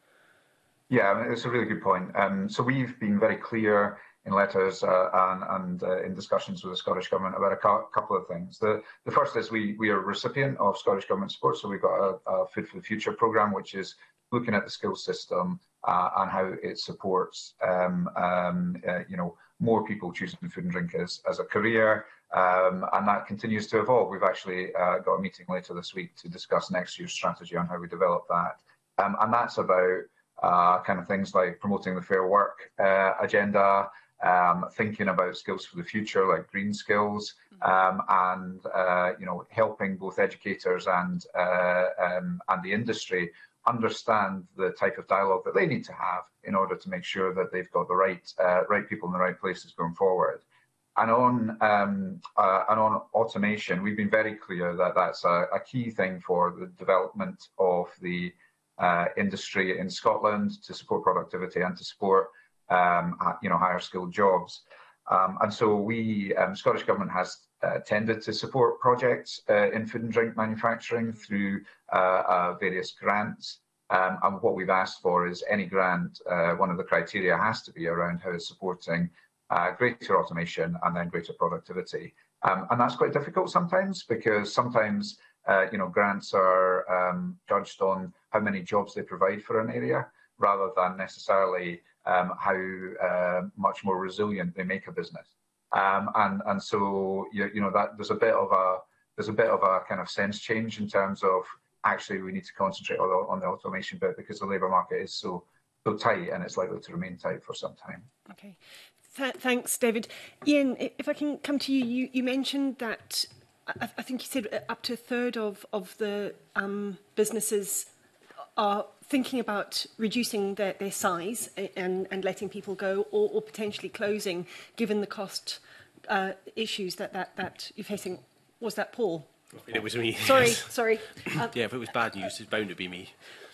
Speaker 5: Yeah, I mean, it's a really good point. Um, so we've been very clear in letters uh, and, and uh, in discussions with the Scottish Government about a cu couple of things. The, the first is we, we are a recipient of Scottish Government support, so we've got a, a Fit for the Future programme, which is looking at the skills system uh, and how it supports um, um, uh, you know, more people choosing food and drink as, as a career, um, and that continues to evolve. We've actually uh, got a meeting later this week to discuss next year's strategy on how we develop that. Um, and that's about uh, kind of things like promoting the Fair Work uh, agenda, um, thinking about skills for the future, like green skills, um, and uh, you know, helping both educators and, uh, um, and the industry understand the type of dialogue that they need to have in order to make sure that they've got the right uh, right people in the right places going forward. And on um, uh, and on automation, we've been very clear that that's a, a key thing for the development of the uh, industry in Scotland to support productivity and to support um, you know, higher skilled jobs. Um, and so we, um, Scottish Government has uh, tended to support projects uh, in food and drink manufacturing through uh, uh, various grants. Um, and what we've asked for is any grant, uh, one of the criteria has to be around how it's supporting uh, greater automation and then greater productivity. Um, and that's quite difficult sometimes, because sometimes uh, you know, grants are um, judged on how many jobs they provide for an area, rather than necessarily um, how uh, much more resilient they make a business. Um, and and so you, you know that there's a bit of a there's a bit of a kind of sense change in terms of actually we need to concentrate on the, on the automation bit, because the labour market is so so tight, and it's likely to remain tight for some time.
Speaker 8: Okay, Th thanks, David. Ian, if I can come to you, you, you mentioned that I, I think you said up to a third of of the um, businesses are thinking about reducing their, their size and, and letting people go, or, or potentially closing, given the cost uh, issues that, that, that you're facing. Was that Paul?
Speaker 4: It was me.
Speaker 8: Sorry,
Speaker 4: yes.
Speaker 8: sorry. Uh,
Speaker 4: yeah, if it was bad news, it's bound to be me.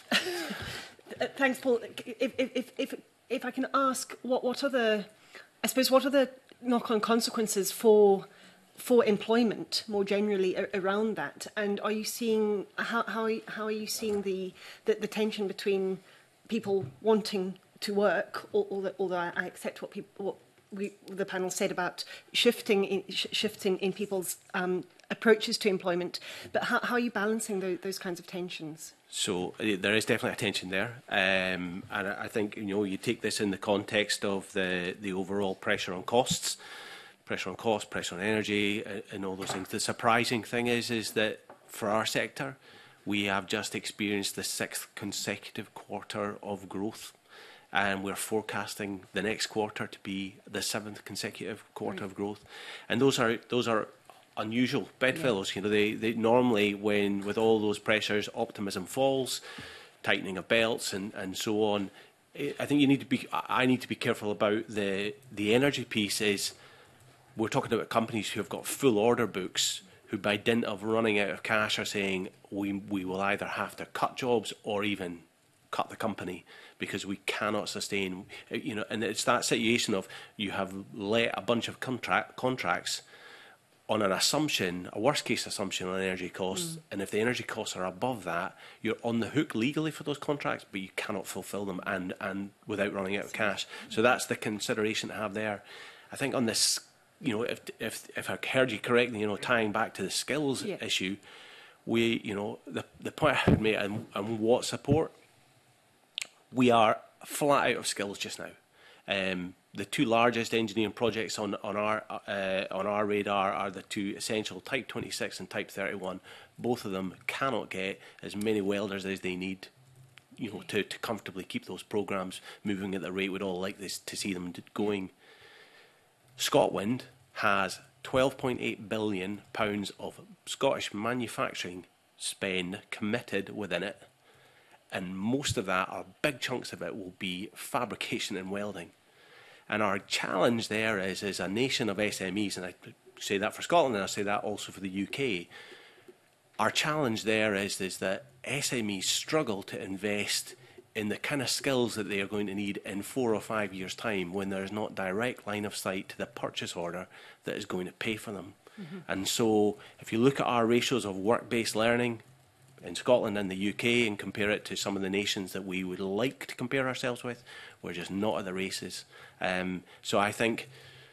Speaker 8: Thanks, Paul. If, if, if, if I can ask, what, what are the, I suppose, what are the knock-on consequences for for employment more generally a around that? And are you seeing how how are you, how are you seeing the, the the tension between people wanting to work, or, or the, although I, I accept what people what we the panel said about shifting in, sh shifting in people's um, approaches to employment, but how, how are you balancing those, those kinds of tensions?
Speaker 4: So uh, there is definitely a tension there, um, and I, I think you know you take this in the context of the the overall pressure on costs. Pressure on cost, pressure on energy, and, and all those things. The surprising thing is, is that for our sector, we have just experienced the sixth consecutive quarter of growth, and we're forecasting the next quarter to be the seventh consecutive quarter right. of growth. And those are those are unusual bedfellows. Yeah. You know, they they normally, when with all those pressures, optimism falls, tightening of belts, and and so on. I think you need to be. I need to be careful about the the energy piece. Is we're talking about companies who have got full order books, who by dint of running out of cash are saying we, we will either have to cut jobs or even cut the company because we cannot sustain, you know, and it's that situation of you have let a bunch of contract, contracts on an assumption, a worst case assumption on energy costs, mm. and if the energy costs are above that, you're on the hook legally for those contracts, but you cannot fulfil them and, and without running out of cash. So that's the consideration to have there. I think on this, you know, if if if I heard you correctly, you know, tying back to the skills yeah. issue, we, you know, the the point I would make and, and what support, we are flat out of skills just now. Um, the two largest engineering projects on on our uh, on our radar are the two essential Type twenty-six and Type thirty-one. Both of them cannot get as many welders as they need, you know, to to comfortably keep those programs moving at the rate we'd all like this to see them going. Scotland has twelve point eight billion pounds of Scottish manufacturing spend committed within it, and most of that, or big chunks of it, will be fabrication and welding. And our challenge there is, as a nation of S M Es, and I say that for Scotland and I say that also for the U K, our challenge there is, is that S M Es struggle to invest in the kind of skills that they are going to need in four or five years' time when there is not direct line of sight to the purchase order that is going to pay for them. Mm-hmm. And so if you look at our ratios of work-based learning in Scotland and the U K and compare it to some of the nations that we would like to compare ourselves with, we're just not at the races. Um, so I think,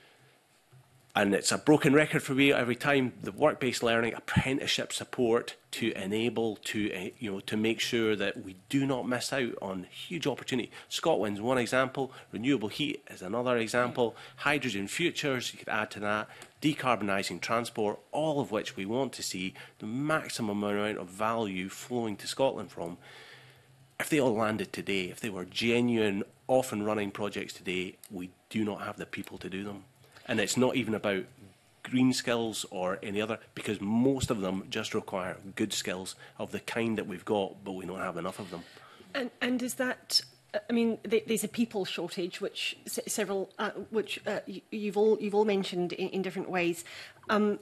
Speaker 4: and it's a broken record for me every time, the work-based learning, apprenticeship support to enable, to uh, you know, to make sure that we do not miss out on huge opportunity. Scotland's one example, renewable heat is another example, hydrogen futures, you could add to that, decarbonising transport, all of which we want to see the maximum amount of value flowing to Scotland from. If they all landed today, if they were genuine, off and running projects today, we do not have the people to do them. And it's not even about green skills or any other, because most of them just require good skills of the kind that we've got, but we don't have enough of them.
Speaker 8: And, and is that, I mean, th there's a people shortage, which s several, uh, which uh, you've all you've all mentioned in, in different ways. Um,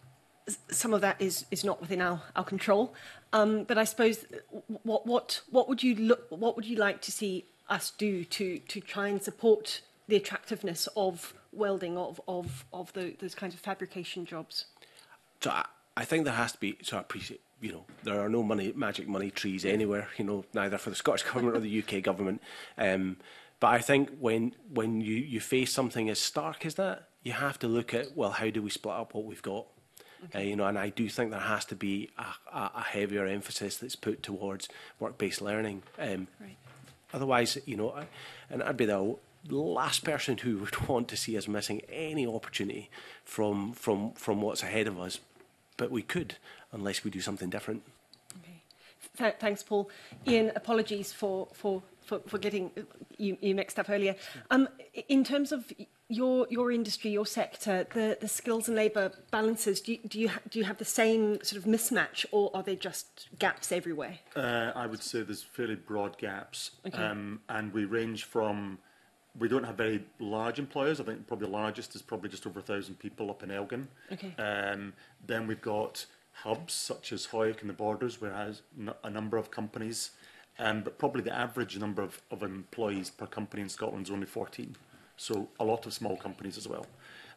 Speaker 8: some of that is is not within our, our control. Um, but I suppose, what what what would you look, what would you like to see us do to to try and support the attractiveness of welding, of of of the, those kinds of fabrication jobs?
Speaker 4: So I, I think there has to be. So I appreciate, you know, there are no money, magic money trees anywhere. You know, neither for the Scottish government or the U K government. Um, but I think when when you you face something as stark as that, you have to look at, well, how do we split up what we've got? Okay. Uh, you know, and I do think there has to be a, a, a heavier emphasis that's put towards work-based learning. Um, right. Otherwise, you know, I, and I'd be the last person who would want to see us missing any opportunity from from from what's ahead of us, but we could, unless we do something different.
Speaker 8: Okay. Th thanks, Paul. Ian, apologies for for for, for getting you, you mixed up earlier. Um, in terms of your your industry, your sector, the the skills and labour balances, do you, do you ha do you have the same sort of mismatch, or are there just gaps everywhere?
Speaker 3: Uh, I would say there's fairly broad gaps,
Speaker 8: okay.
Speaker 3: um, and we range from. We don't have very large employers. I think probably the largest is probably just over a thousand people up in Elgin.
Speaker 8: Okay.
Speaker 3: Um, then we've got hubs such as Hoyuk and the Borders, where it has n a number of companies, um, but probably the average number of, of employees per company in Scotland is only fourteen. So a lot of small companies as well.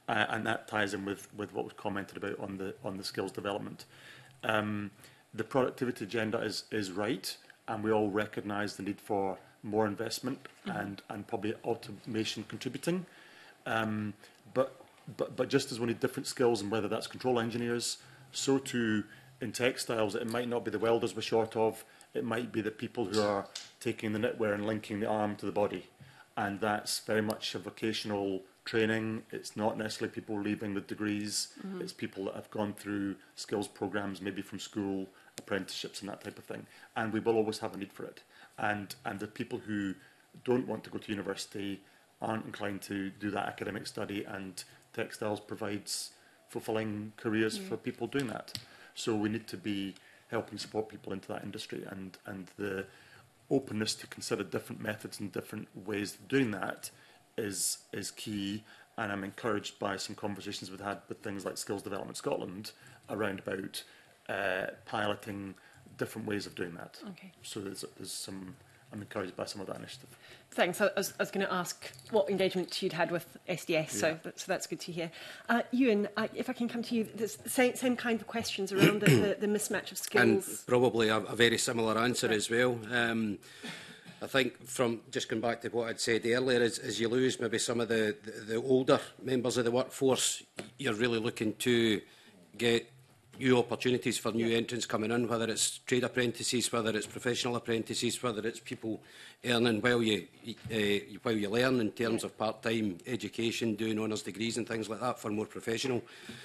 Speaker 3: uh, and that ties in with, with what was commented about on the, on the skills development. Um, the productivity agenda is, is right, and we all recognise the need for more investment mm-hmm. and, and probably automation contributing. Um, but, but, but just as we need different skills, and whether that's control engineers, so too in textiles, it might not be the welders we're short of, it might be the people who are taking the knitwear and linking the arm to the body. And that's very much a vocational training. It's not necessarily people leaving with degrees. Mm-hmm. It's people that have gone through skills programs, maybe from school, apprenticeships and that type of thing. And we will always have a need for it. And, and the people who don't want to go to university aren't inclined to do that academic study, and textiles provides fulfilling careers yeah. for people doing that. So we need to be helping support people into that industry, and, and the openness to consider different methods and different ways of doing that is, is key. And I'm encouraged by some conversations we've had with things like Skills Development Scotland around about uh, piloting different ways of doing that. Okay. So there's, there's some, I'm encouraged by some of that initiative.
Speaker 8: Thanks. I was, I was going to ask what engagement you'd had with S D S, yeah. so, that, so that's good to hear. Uh, Ewan, uh, if I can come to you, the same, same kind of questions around the, the, the mismatch of skills.
Speaker 2: And probably a, a very similar answer yeah. as well. Um, I think from just going back to what I'd said earlier, is, is you lose maybe some of the, the, the older members of the workforce, you're really looking to get new opportunities for new entrants coming in, whether it's trade apprentices, whether it's professional apprentices, whether it's people earning while you, uh, while you learn in terms of part-time education, doing honours degrees and things like that for more professional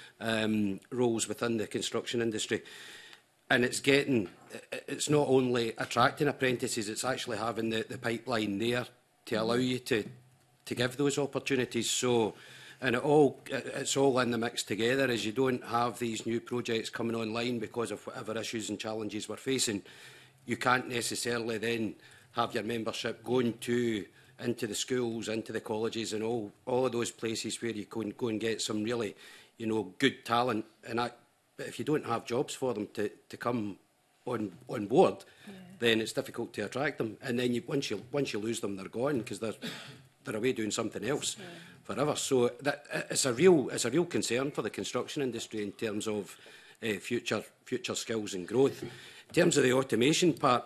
Speaker 2: um, roles within the construction industry. And it's getting, it's not only attracting apprentices, it's actually having the, the pipeline there to allow you to, to give those opportunities. So, and it all, it's all in the mix together, as you don't have these new projects coming online because of whatever issues and challenges we're facing. You can't necessarily then have your membership going to into the schools, into the colleges and all, all of those places where you can go and get some really, you know, good talent. And I, but if you don't have jobs for them to, to come on, on board, yeah. then it's difficult to attract them. And then you, once, you, once you lose them, they're gone because they're, they're away doing something else. Yeah. Forever. So that, it's a real it's a real concern for the construction industry in terms of uh, future future skills and growth. In terms of the automation part,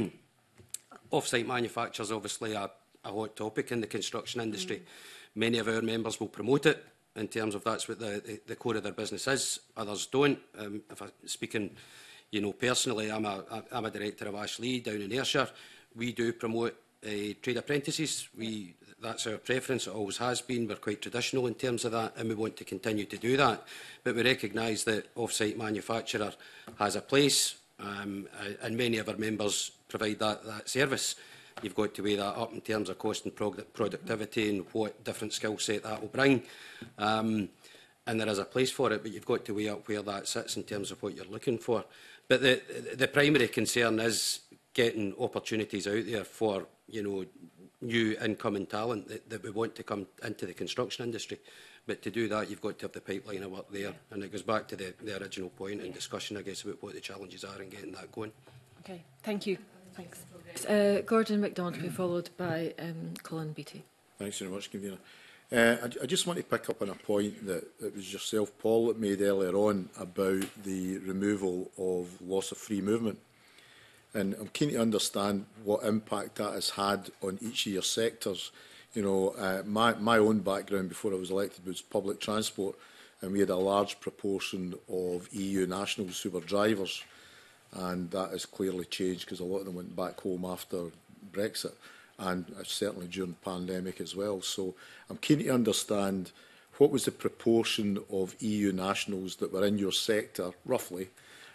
Speaker 2: off-site manufacture is obviously a, a hot topic in the construction industry. Mm. Many of our members will promote it in terms of that's what the, the, the core of their business is. Others don't. Um, if I'm speaking, you know, personally, I'm a I'm a director of Ashley down in Ayrshire. We do promote uh, trade apprentices. We That's our preference, it always has been. We're quite traditional in terms of that, and we want to continue to do that. But we recognise that off-site manufacturer has a place, um, and many of our members provide that, that service. You've got to weigh that up in terms of cost and productivity and what different skill set that will bring. Um, and there is a place for it, but you've got to weigh up where that sits in terms of what you're looking for. But the, the primary concern is getting opportunities out there for, you know, new incoming talent that, that we want to come into the construction industry. But to do that, you've got to have the pipeline of work there. And it goes back to the, the original point and discussion, I guess, about what the challenges are in getting that going.
Speaker 8: Okay, thank you. Thanks.
Speaker 1: Uh, Gordon MacDonald will be followed by um, Colin Beattie.
Speaker 9: Thanks very much, Convener. Uh, I, I just want to pick up on a point that it was yourself, Paul, that made earlier on about the removal of loss of free movement. And I'm keen to understand what impact that has had on each of your sectors. You know, uh, my, my own background before I was elected was public transport, and we had a large proportion of E U nationals who were drivers, and that has clearly changed because a lot of them went back home after Brexit, and certainly during the pandemic as well. So I'm keen to understand what was the proportion of E U nationals that were in your sector, roughly,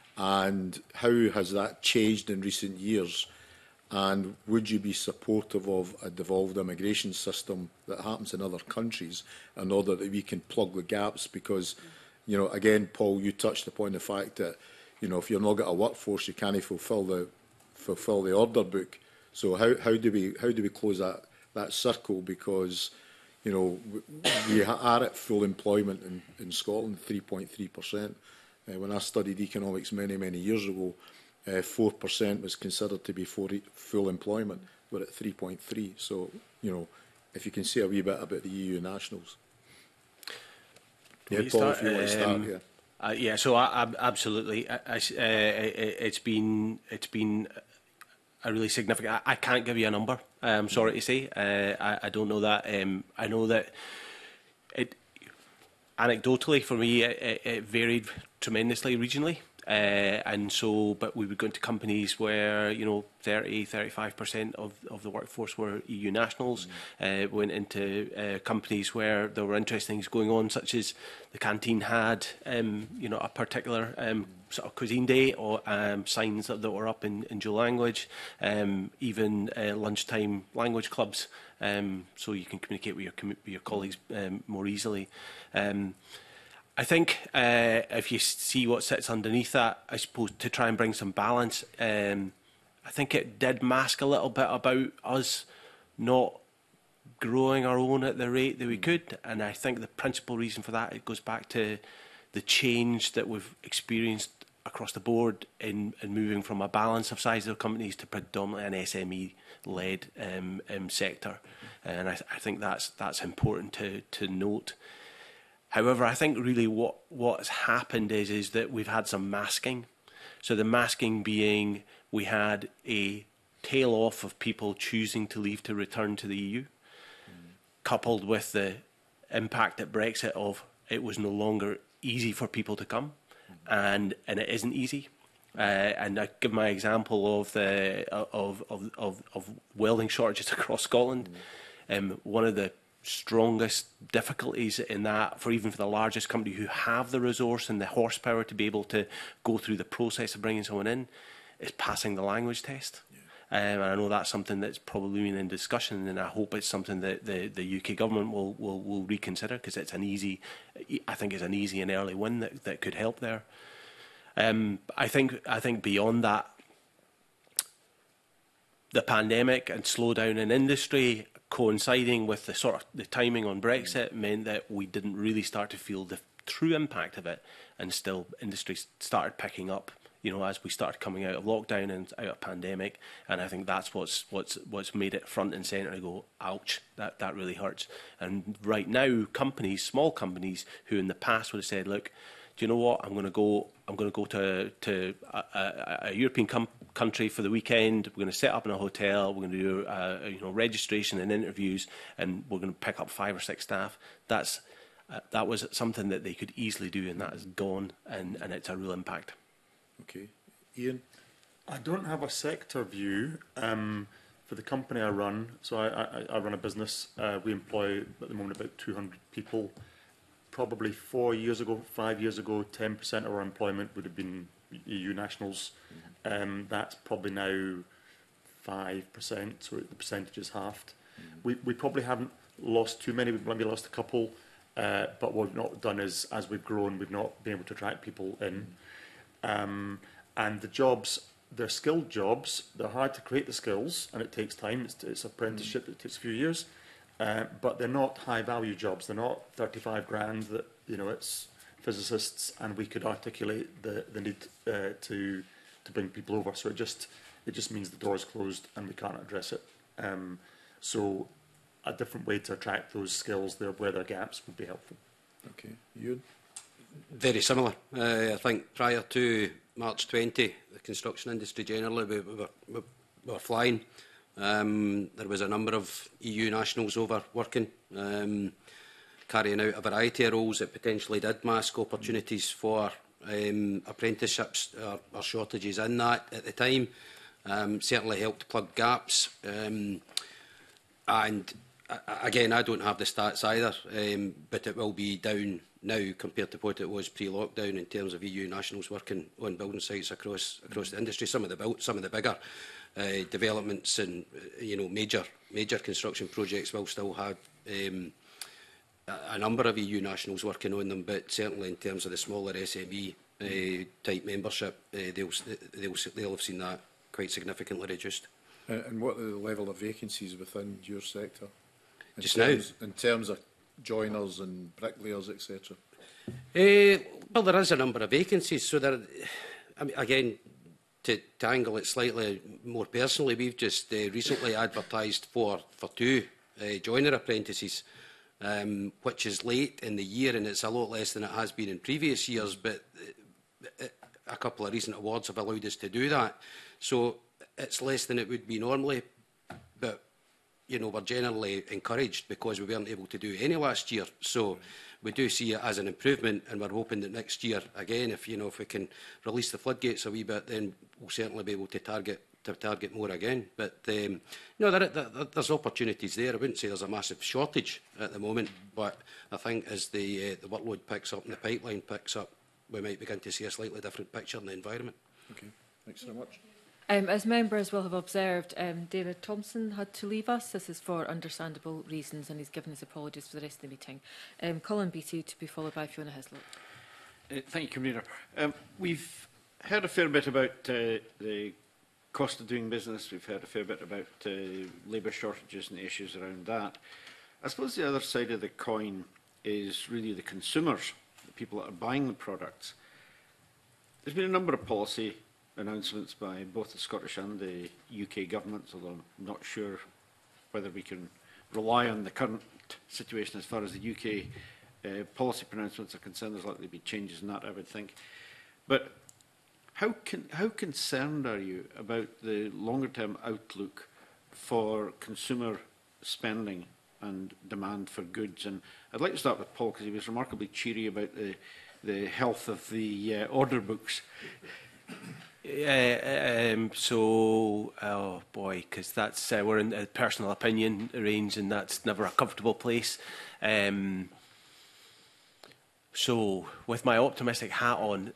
Speaker 9: and how has that changed in recent years? And would you be supportive of a devolved immigration system that happens in other countries in order that we can plug the gaps? Because, you know, again, Paul, you touched upon the fact that, you know, if you've not got a workforce, you can't fulfil the fulfil the order book. So how how do we how do we close that that circle? Because, you know, we are at full employment in, in Scotland, three point three percent. Uh, when I studied economics many, many years ago, uh, four percent was considered to be full, full employment. We're at three point three. So, you know, if you can say a wee bit about the E U nationals. Yeah,
Speaker 4: me
Speaker 9: Paul,
Speaker 4: start?
Speaker 9: if you want to start,
Speaker 4: Um,
Speaker 9: yeah.
Speaker 4: Uh, yeah, so I, I, absolutely, I, I, uh, it, it's been it's been a really significant. I, I can't give you a number. I'm sorry to say, uh, I, I don't know that. Um, I know that it anecdotally for me it, it varied tremendously regionally. Uh, and so, but we would go into companies where, you know, thirty, thirty-five percent of, of the workforce were E U nationals. Mm. Uh, went into uh, companies where there were interesting things going on, such as the canteen had, um, you know, a particular um, sort of cuisine day or um, signs that, that were up in, in dual language, um, even uh, lunchtime language clubs, um, so you can communicate with your, commu with your colleagues um, more easily. Um, I think uh, if you see what sits underneath that, I suppose to try and bring some balance, um, I think it did mask a little bit about us not growing our own at the rate that we could. And I think the principal reason for that, it goes back to the change that we've experienced across the board in, in moving from a balance of size of companies to predominantly an S M E-led um, um, sector. And I, I think that's, that's important to, to note. However, I think really what what's happened is is that we've had some masking. So the masking being we had a tail off of people choosing to leave to return to the E U, mm. coupled with the impact at Brexit of it was no longer easy for people to come, mm. and and it isn't easy. Uh, and I give my example of the of of of, of welding shortages across Scotland. Mm. Um, one of the strongest difficulties in that for even for the largest company who have the resource and the horsepower to be able to go through the process of bringing someone in is passing the language test. Yeah. Um, and I know that's something that's probably been in discussion, and I hope it's something that the, the U K government will, will, will reconsider, because it's an easy, I think it's an easy and early win that, that could help there. Um, I think I think beyond that, the pandemic and slowdown in industry coinciding with the sort of the timing on Brexit meant that we didn't really start to feel the true impact of it, and still industry started picking up, you know, as we started coming out of lockdown and out of pandemic. And I think that's what's what's what's made it front and centre to go, ouch, that that really hurts. And right now, companies, small companies who in the past would have said, look, do you know what, I'm going to go I'm going to go to to a, a, a European com country for the weekend. We're going to set up in a hotel. We're going to do uh, you know registration and interviews, and we're going to pick up five or six staff. That's uh, that was something that they could easily do, and that is gone, and and it's a real impact.
Speaker 9: Okay, Ian.
Speaker 3: I don't have a sector view um, for the company I run. So I, I, I run a business. Uh, we employ at the moment about two hundred people. Probably four years ago, five years ago, ten percent of our employment would have been E U nationals. Mm-hmm. um, that's probably now five percent, so the percentage is halved. Mm-hmm. We, we probably haven't lost too many, we've maybe lost a couple, uh, but what we've not done is, as we've grown, we've not been able to attract people in. Mm-hmm. um, and the jobs, they're skilled jobs, they're hard to create the skills, and it takes time, it's, it's apprenticeship, mm-hmm. It takes a few years. Uh, but they're not high-value jobs. They're not thirty-five grand that, you know, it's physicists, and we could articulate the, the need uh, to to bring people over. So it just it just means the door's closed and we can't address it. Um, so a different way to attract those skills there where there are gaps would be helpful.
Speaker 9: Okay, Ewan?
Speaker 2: Very similar. Uh, I think prior to March twenty, the construction industry generally, we, we, were, we were flying. Um, there was a number of E U nationals over working, um, carrying out a variety of roles that potentially did mask opportunities for um, apprenticeships or, or shortages in that at the time. Um, certainly helped plug gaps. Um, and uh, again, I don't have the stats either, um, but it will be down now compared to what it was pre-lockdown in terms of E U nationals working on building sites across across the industry. Some of the built, some of the bigger uh, developments and uh, you know major major construction projects will still have um, a, a number of E U nationals working on them. But certainly in terms of the smaller S M E uh, type membership, uh, they'll they'll they'll have seen that quite significantly reduced.
Speaker 9: And, and what are the level of vacancies within your sector? In
Speaker 2: Just
Speaker 9: terms,
Speaker 2: now,
Speaker 9: in terms of joiners and bricklayers, et cetera.
Speaker 2: Uh, well, there is a number of vacancies. So there, I mean, again, to, to angle it slightly more personally, we've just uh, recently advertised for for two uh, joiner apprentices, um, which is late in the year, and it's a lot less than it has been in previous years, but a couple of recent awards have allowed us to do that. So it's less than it would be normally, but you know, we're generally encouraged because we weren't able to do any last year. So we do see it as an improvement, and we're hoping that next year, again, if you know, if we can release the floodgates a wee bit, then we'll certainly be able to target to target more again. But um, no, there, there, there's opportunities there. I wouldn't say there's a massive shortage at the moment, but I think as the uh, the workload picks up and the pipeline picks up, we might begin to see a slightly different picture in the environment.
Speaker 9: Okay, thanks very much.
Speaker 1: Um, as members will have observed, um, David Thompson had to leave us. This is for understandable reasons, and he's given his apologies for the rest of the meeting. Um, Colin Beattie to be followed by Fiona Hislop.
Speaker 10: Uh, thank you, Convener. Um, we've heard a fair bit about uh, the cost of doing business. We've heard a fair bit about uh, labour shortages and the issues around that. I suppose the other side of the coin is really the consumers, the people that are buying the products. There's been a number of policy announcements by both the Scottish and the U K governments, although I'm not sure whether we can rely on the current situation as far as the U K uh, policy pronouncements are concerned. There's likely to be changes in that, I would think. But how, can, how concerned are you about the longer-term outlook for consumer spending and demand for goods? And I'd like to start with Paul, because he was remarkably cheery about the, the health of the uh, order books.
Speaker 4: Uh, um, so, oh boy, because that's uh, we're in a personal opinion range, and that's never a comfortable place. Um, so, with my optimistic hat on,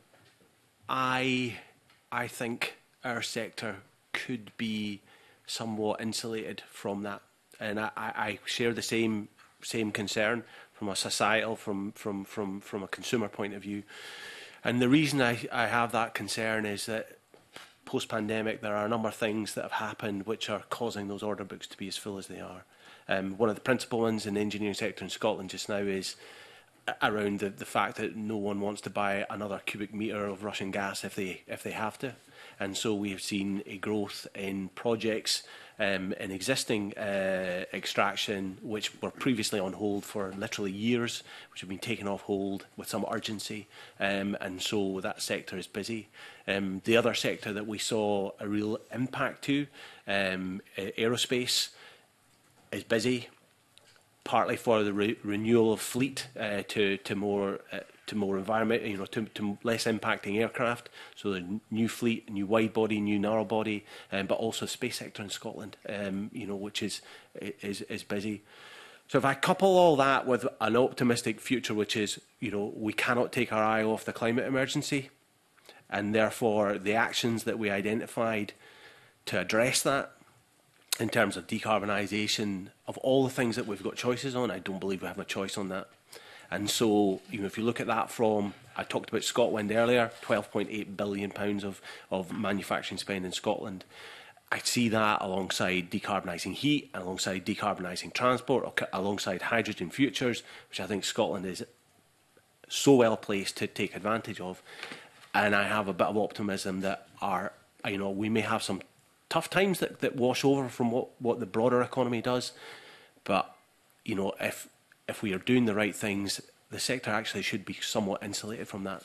Speaker 4: I I think our sector could be somewhat insulated from that, and I, I, I share the same same concern from a societal, from from from from a consumer point of view. And the reason I, I have that concern is that post-pandemic, there are a number of things that have happened which are causing those order books to be as full as they are. Um, one of the principal ones in the engineering sector in Scotland just now is around the, the fact that no one wants to buy another cubic metre of Russian gas if they if they have to. And so we have seen a growth in projects um, in existing uh, extraction, which were previously on hold for literally years, which have been taken off hold with some urgency. Um, and so that sector is busy. Um, the other sector that we saw a real impact to, um, aerospace, is busy, partly for the re renewal of fleet uh, to, to more uh, to more environment, you know, to, to less impacting aircraft. So the new fleet, new wide body, new narrow body, um, but also space sector in Scotland, um, you know, which is is is busy. So if I couple all that with an optimistic future, which is, you know, we cannot take our eye off the climate emergency, and therefore the actions that we identified to address that, in terms of decarbonisation, of all the things that we've got choices on, I don't believe we have a choice on that. And so, you know, if you look at that from, I talked about ScotWind earlier, twelve point eight billion pounds of, of manufacturing spend in Scotland. I see that alongside decarbonising heat, alongside decarbonising transport, alongside hydrogen futures, which I think Scotland is so well placed to take advantage of. And I have a bit of optimism that our, you know, we may have some tough times that, that wash over from what, what the broader economy does. But, you know, if if we are doing the right things, the sector actually should be somewhat insulated from that.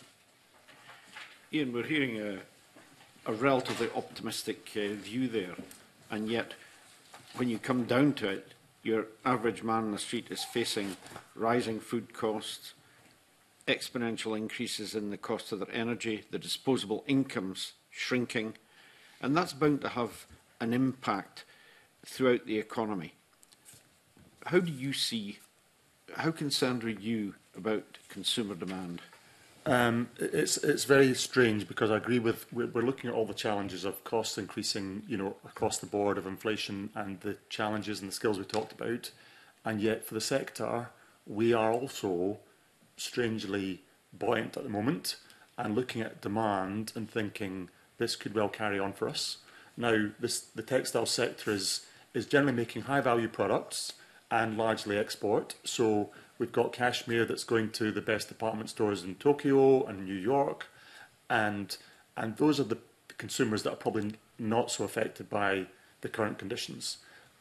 Speaker 10: Ian, we're hearing a, a relatively optimistic uh, view there, and yet when you come down to it, your average man on the street is facing rising food costs, exponential increases in the cost of their energy, the disposable incomes shrinking, and that's bound to have an impact throughout the economy. How do you see, how concerned are you about consumer demand?
Speaker 3: Um, it's it's very strange, because I agree with, we're, we're looking at all the challenges of costs increasing, you know, across the board, of inflation and the challenges and the skills we talked about, and yet for the sector we are also strangely buoyant at the moment, and looking at demand and thinking this could well carry on for us. Now, this, the textile sector is is generally making high value products and largely export. So we've got cashmere that's going to the best department stores in Tokyo and New York, and and those are the consumers that are probably not so affected by the current conditions.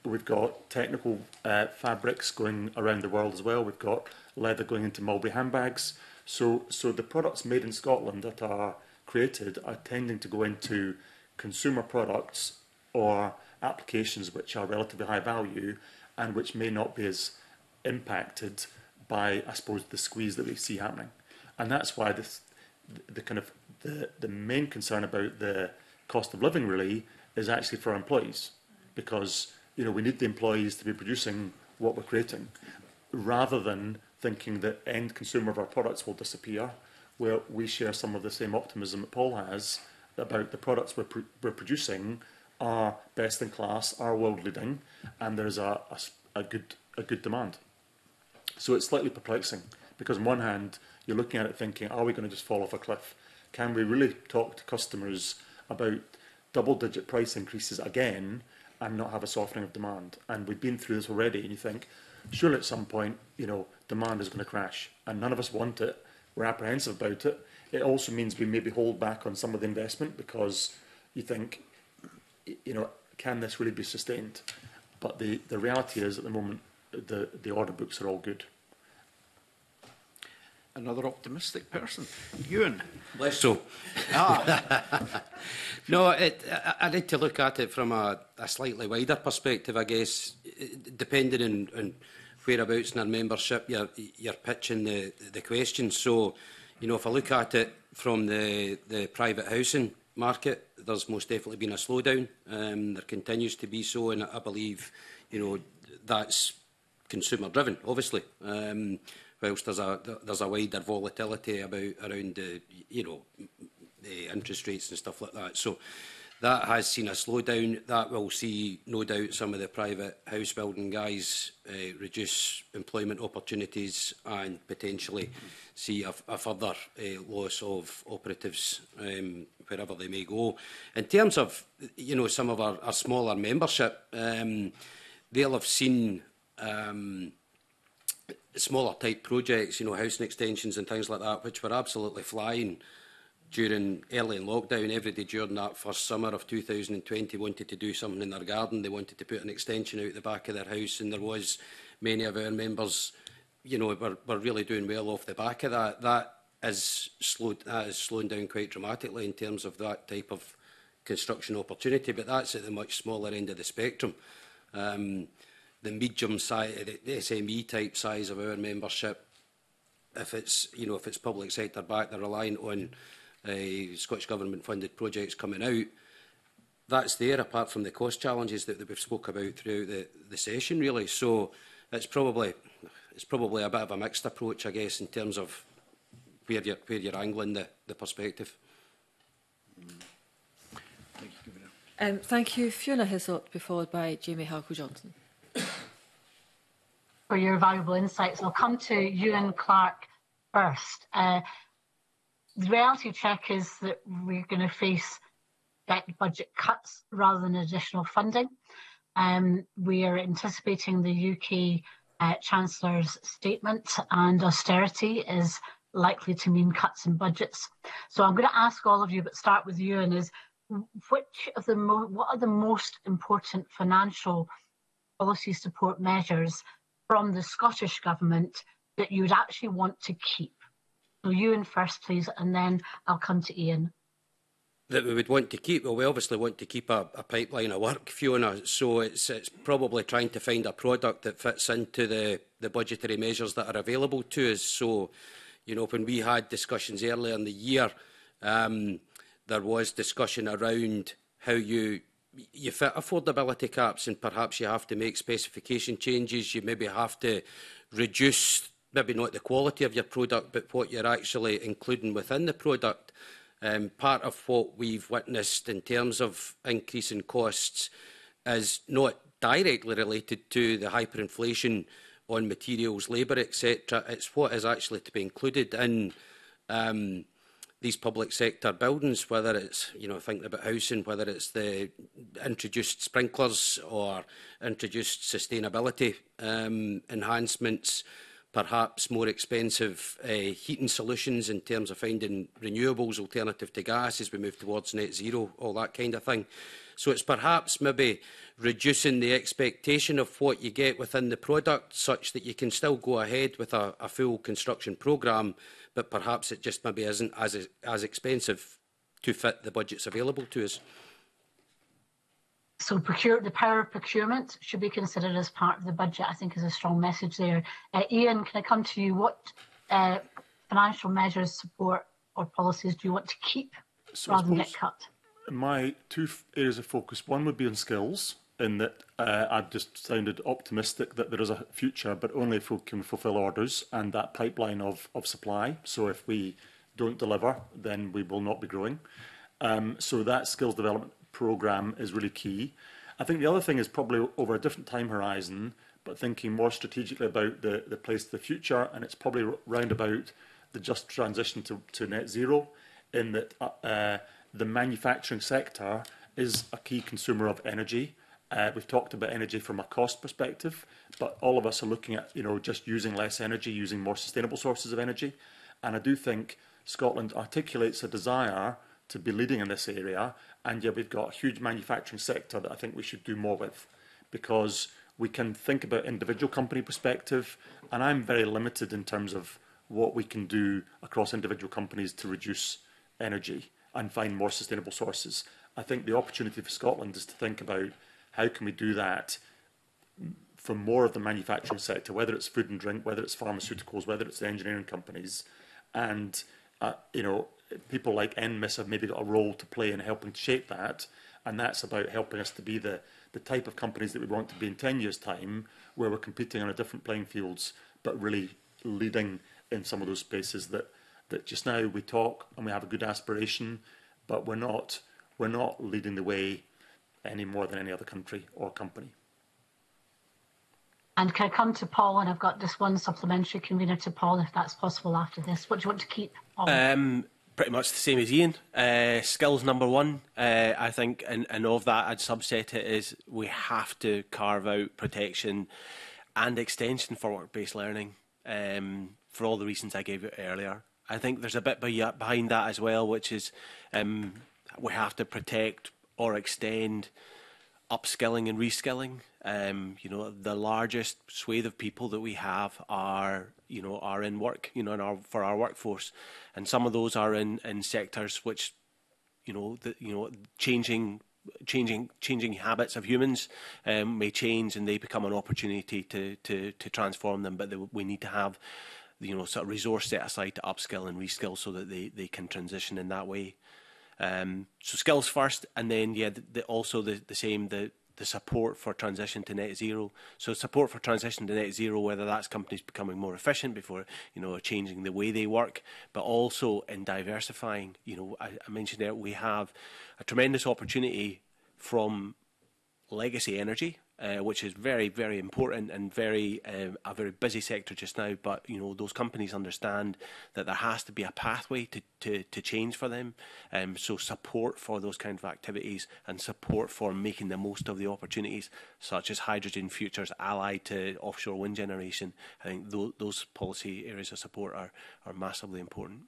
Speaker 3: we've got technical uh, fabrics going around the world as well. We've got leather going into Mulberry handbags. So, so the products made in Scotland that are created are tending to go into consumer products or applications which are relatively high value and which may not be as impacted by, I suppose, the squeeze that we see happening. And that's why this, the, the kind of the, the main concern about the cost of living really is actually for our employees, because you know we need the employees to be producing what we're creating, rather than thinking that end consumer of our products will disappear, where we share some of the same optimism that Paul has about the products we're, pr we're producing are best in class, are world leading, and there's a, a, a good a good demand. So it's slightly perplexing, because on one hand you're looking at it thinking, are we going to just fall off a cliff? Can we really talk to customers about double-digit price increases again and not have a softening of demand? And we've been through this already, and you think, surely at some point, you know, demand is going to crash, and none of us want it. We're apprehensive about it. It also means we maybe hold back on some of the investment, because you think, you know, can this really be sustained? But the, the reality is, at the moment, the, the order books are all good.
Speaker 10: Another optimistic person. Ewan.
Speaker 2: Less so.
Speaker 10: Ah.
Speaker 2: No, it, I, I need to look at it from a, a slightly wider perspective, I guess, depending on, on whereabouts in our membership you're, you're pitching the, the question. So, you know, if I look at it from the, the private housing market, there's most definitely been a slowdown. Um, there continues to be so, and I believe, you know, that's consumer driven, obviously. Um, whilst there's a there's a wider volatility about around the you know the interest rates and stuff like that. So that has seen a slowdown. That will see, no doubt, some of the private house building guys uh, reduce employment opportunities and potentially see a, a further uh, loss of operatives um, wherever they may go. In terms of you know some of our, our smaller membership, um, they'll have seen um, smaller type projects, you know, housing extensions and things like that, which were absolutely flying during early in lockdown. Everybody during that first summer of two thousand twenty wanted to do something in their garden. They wanted to put an extension out the back of their house, and there was many of our members, you know, were, were really doing well off the back of that. That is slowed, that is slowing down quite dramatically in terms of that type of construction opportunity, but that's at the much smaller end of the spectrum. Um, the medium size, the S M E type size of our membership, if it's you know if it's public sector backed, they're relying on uh, Scottish Government funded projects coming out. That's there, apart from the cost challenges that, that we've spoke about throughout the, the session, really. So it's probably it's probably a bit of a mixed approach, I guess, in terms of where you're where you're angling the, the perspective.
Speaker 10: Thank you, Governor.
Speaker 1: Um, thank you. Fiona Hislop, to be followed by Jamie Halko-Johnson.
Speaker 11: For your valuable insights. I'll come to Ewan Clark first. Uh, the reality check is that we're going to face budget cuts rather than additional funding. Um, we are anticipating the U K uh, Chancellor's statement, and austerity is likely to mean cuts in budgets. So I'm going to ask all of you, but start with Ewan, is which of the mo what are the most important financial policy support measures from the Scottish Government that you would actually want to keep? So Ewan first, please, and then I'll come to Ian.
Speaker 2: That we would want to keep? Well, we obviously want to keep a, a pipeline of work, Fiona, so it's, it's probably trying to find a product that fits into the, the budgetary measures that are available to us. So, you know, when we had discussions earlier in the year, um, there was discussion around how you you fit affordability caps, and perhaps you have to make specification changes. You maybe have to reduce, maybe not the quality of your product, but what you're actually including within the product. Um, part of what we've witnessed in terms of increasing costs is not directly related to the hyperinflation on materials, labour, et cetera. It's what is actually to be included in um, these public sector buildings, whether it's, you know, thinking about housing, whether it's the introduced sprinklers or introduced sustainability um, enhancements. perhaps more expensive uh, heating solutions in terms of finding renewables alternative to gas as we move towards net zero, all that kind of thing. So it's perhaps maybe reducing the expectation of what you get within the product such that you can still go ahead with a, a full construction programme, but perhaps it just maybe isn't as, as expensive to fit the budgets available to us.
Speaker 11: So procure, the power of procurement should be considered as part of the budget, I think is a strong message there. Uh, Ian, can I come to you? What uh, financial measures, support or policies do you want to keep
Speaker 3: so
Speaker 11: rather than get cut?
Speaker 3: My two areas of focus, one would be on skills, in that uh, I've just sounded optimistic that there is a future, but only if we can fulfil orders and that pipeline of, of supply. So if we don't deliver, then we will not be growing. Um, so that skills development programme is really key. I think the other thing is probably over a different time horizon, but thinking more strategically about the, the place of the future, and it's probably round about the just transition to, to net zero, in that uh, the manufacturing sector is a key consumer of energy. Uh, we've talked about energy from a cost perspective, but all of us are looking at, you know, just using less energy, using more sustainable sources of energy. And I do think Scotland articulates a desire to be leading in this area, and yet we've got a huge manufacturing sector that I think we should do more with, because we can think about individual company perspective, and I'm very limited in terms of what we can do across individual companies to reduce energy and find more sustainable sources. I think the opportunity for Scotland is to think about how can we do that from more of the manufacturing sector, whether it's food and drink, whether it's pharmaceuticals, whether it's the engineering companies, and uh, you know, people like N M I S have maybe got a role to play in helping to shape that, and that's about helping us to be the, the type of companies that we want to be in ten years' time, where we're competing on a different playing fields, but really leading in some of those spaces that, that just now we talk and we have a good aspiration, but we're not, we're not leading the way any more than any other country or company.
Speaker 11: And can I come to Paul? And I've got just one supplementary, convener, to Paul, if that's possible after this. What do you want to keep, Paul?
Speaker 4: Um, pretty much the same as Ian. Uh, skills number one, uh, I think, and, and of that I'd subset it is we have to carve out protection and extension for work-based learning, um, for all the reasons I gave you earlier. I think there's a bit behind that as well, which is um, we have to protect or extend upskilling and reskilling. Um, you know, the largest swathe of people that we have are, you know, are in work, you know, in our, for our workforce, and some of those are in, in sectors which, you know, the, you know, changing, changing, changing habits of humans um, may change, and they become an opportunity to to to transform them. But they, we need to have, you know, sort of resource set aside to upskill and reskill so that they they can transition in that way. Um, so skills first, and then yeah, the, the, also the the same the. the support for transition to net zero. So support for transition to net zero, whether that's companies becoming more efficient before, you know, changing the way they work, but also in diversifying. You know, I, I mentioned that we have a tremendous opportunity from legacy energy, uh, which is very, very important and very uh, a very busy sector just now. But you know, those companies understand that there has to be a pathway to to, to change for them. Um, so support for those kind of activities and support for making the most of the opportunities, such as hydrogen futures allied to offshore wind generation. I think th those policy areas of support are are massively important.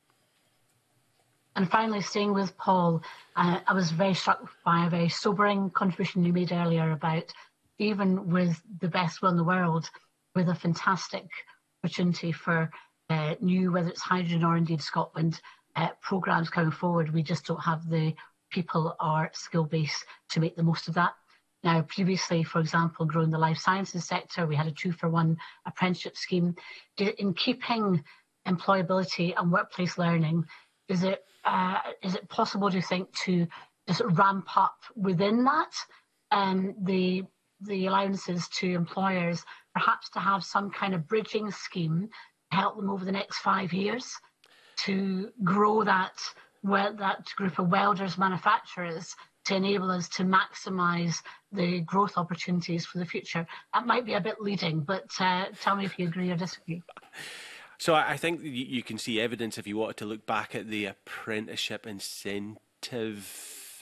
Speaker 11: And finally, staying with Paul, uh, I was very struck by a very sobering contribution you made earlier about, even with the best will in the world, with a fantastic opportunity for uh, new, whether it's hydrogen or indeed Scotland, uh, programmes coming forward, we just don't have the people or skill base to make the most of that. Now, previously, for example, growing the life sciences sector, we had a two-for-one apprenticeship scheme. In keeping employability and workplace learning, is it uh, is it possible, do you think, to just ramp up within that um, the the allowances to employers, perhaps to have some kind of bridging scheme to help them over the next five years to grow that well, that group of welders, manufacturers, to enable us to maximise the growth opportunities for the future? That might be a bit leading, but uh, tell me if you agree or disagree.
Speaker 4: So I think you can see evidence, if you wanted to look back at the apprenticeship incentive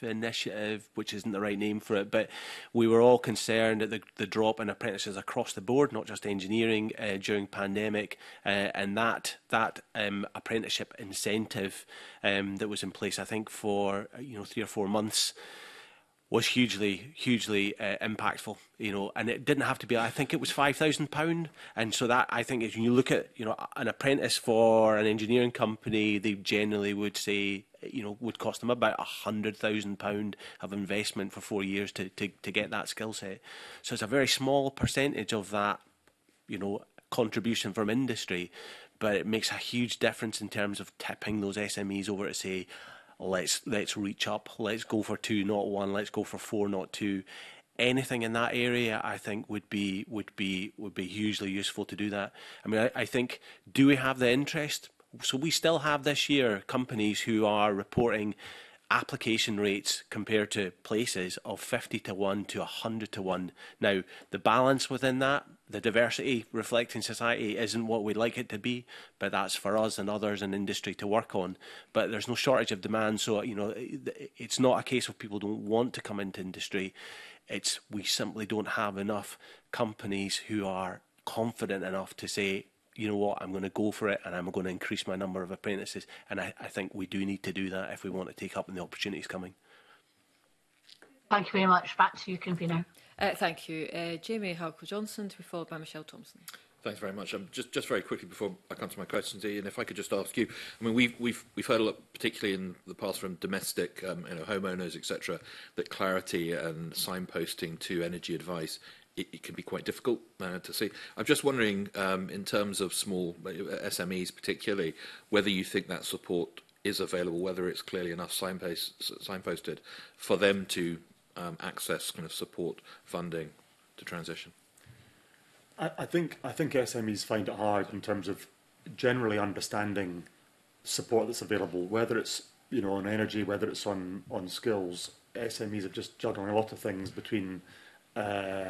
Speaker 4: initiative, which isn't the right name for it, but we were all concerned at the, the drop in apprentices across the board, not just engineering, uh, during pandemic, uh, and that that um, apprenticeship incentive um, that was in place, I think, for you know three or four months, was hugely, hugely uh, impactful, you know, and it didn't have to be, I think it was five thousand pounds. And so that, I think, if you look at, you know, an apprentice for an engineering company, they generally would say, you know, would cost them about one hundred thousand pounds of investment for four years to, to, to get that skill set. So it's a very small percentage of that, you know, contribution from industry, but it makes a huge difference in terms of tipping those S M Es over to say, let's let's reach up, let's go for two, not one, let's go for four, not two. Anything in that area, I think, would be would be would be hugely useful to do that. I mean, I, I think, do we have the interest? So we still have this year companies who are reporting application rates compared to places of fifty to one to one hundred to one. Now, the balance within that, the diversity reflecting society, isn't what we'd like it to be, but that's for us and others in industry to work on. But there's no shortage of demand, so you know it's not a case of people don't want to come into industry. It's we simply don't have enough companies who are confident enough to say, you know what, I'm going to go for it and I'm going to increase my number of apprentices. And I, I think we do need to do that if we want to take up on the opportunities coming.
Speaker 11: Thank you very much. Back to you, Convener.
Speaker 1: Uh, thank you. Uh, Jamie Halcro-Johnson, to be followed by Michelle Thompson.
Speaker 12: Thanks very much. Um, just, just very quickly before I come to my questions, Ian, if I could just ask you, I mean, we've, we've, we've heard a lot, particularly in the past from domestic, um, you know, homeowners, et cetera, that clarity and signposting to energy advice, it, it can be quite difficult uh, to see. I'm just wondering, um, in terms of small S M Es particularly, whether you think that support is available, whether it's clearly enough signpost, signposted for them to um, access kind of support funding to transition.
Speaker 3: I, I think I think S M Es find it hard in terms of generally understanding support that's available, whether it's you know on energy, whether it's on on skills. S M Es are just juggling a lot of things between uh,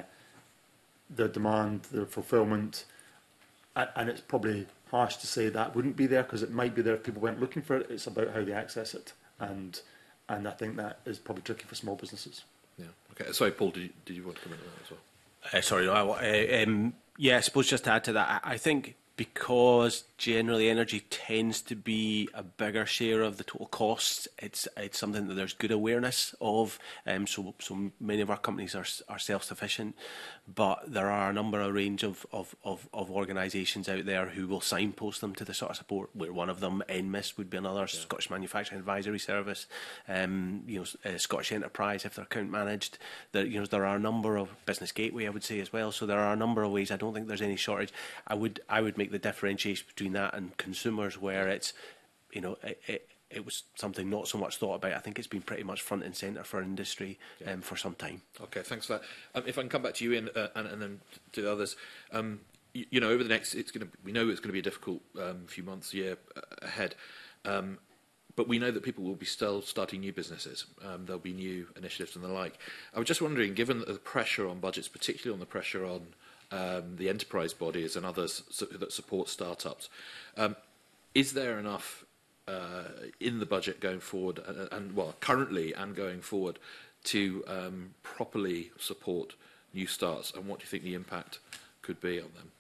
Speaker 3: the demand, the fulfilment, and, and it's probably harsh to say that wouldn't be there because it might be there if people weren't looking for it. It's about how they access it, and and I think that is probably tricky for small businesses.
Speaker 12: Yeah. Okay. Sorry, Paul. Did you, did you want to comment on that as well?
Speaker 4: Uh, sorry, I, uh, um, yeah, I suppose just to add to that, I, I think because generally energy tends to be a bigger share of the total costs, it's it's something that there's good awareness of. Um, so so many of our companies are are self-sufficient, but there are a number of range of of, of, of organisations out there who will signpost them to the sort of support. We're one of them. N M I S would be another. Yeah. Scottish Manufacturing Advisory Service, um, you know, uh, Scottish Enterprise if they're account managed. There, you know, there are a number of Business Gateway, I would say as well. So there are a number of ways. I don't think there's any shortage. I would I would make the differentiation between that and consumers, where it's, you know, it, it, it was something not so much thought about. I think it's been pretty much front and centre for industry um, yeah. for some time.
Speaker 12: Okay, thanks for that. Um, if I can come back to you, Ian, uh, and, and then to the others, um, you, you know, over the next, it's going to, we know it's going to be a difficult um, few months, year uh, ahead, um, but we know that people will be still starting new businesses. Um, there'll be new initiatives and the like. I was just wondering, given the pressure on budgets, particularly on the pressure on Um, the enterprise bodies and others so, that support startups. Um, is there enough uh, in the budget going forward, and, and well, currently and going forward, to um, properly support new starts? And what do you think the impact could be on them?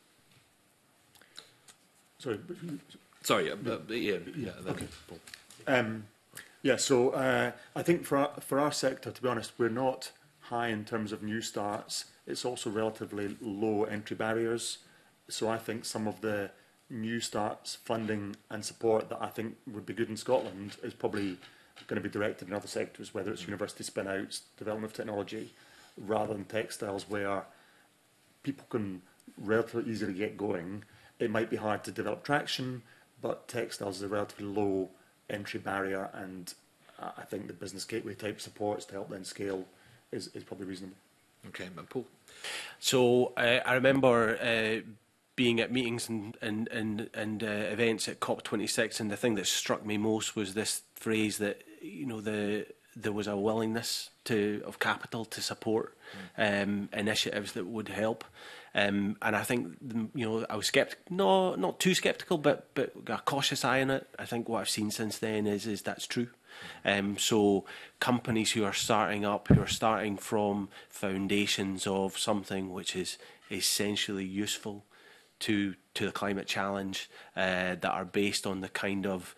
Speaker 3: Sorry,
Speaker 12: sorry, uh, uh, Ian. Yeah, yeah
Speaker 3: okay. Paul. Um, yeah. So uh, I think for our, for our sector, to be honest, we're not high in terms of new starts. It's also relatively low entry barriers. So I think some of the new starts funding and support that I think would be good in Scotland is probably going to be directed in other sectors, whether it's university spin-outs, development of technology, rather than textiles where people can relatively easily get going. It might be hard to develop traction, but textiles is a relatively low entry barrier, and I think the Business Gateway type supports to help them scale is, is probably reasonable.
Speaker 12: Okay, and Paul.
Speaker 4: So uh, I remember uh, being at meetings and and and, and uh, events at COP twenty-six, and the thing that struck me most was this phrase that you know the there was a willingness to of capital to support mm. um, initiatives that would help. Um, and I think you know I was skeptical, no, not too sceptical, but but got a cautious eye on it. I think what I've seen since then is is that's true. Um, so companies who are starting up, who are starting from foundations of something which is essentially useful to to the climate challenge, uh, that are based on the kind of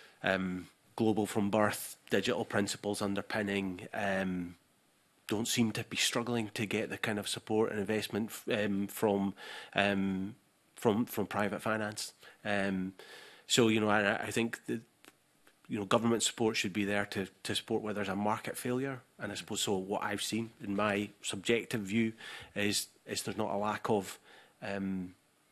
Speaker 4: um, global from birth digital principles underpinning, um, don't seem to be struggling to get the kind of support and investment um, from um, from from private finance. Um, so you know, I, I think that you know government support should be there to to support where there's a market failure. And I suppose so. What I've seen in my subjective view is is there's not a lack of um,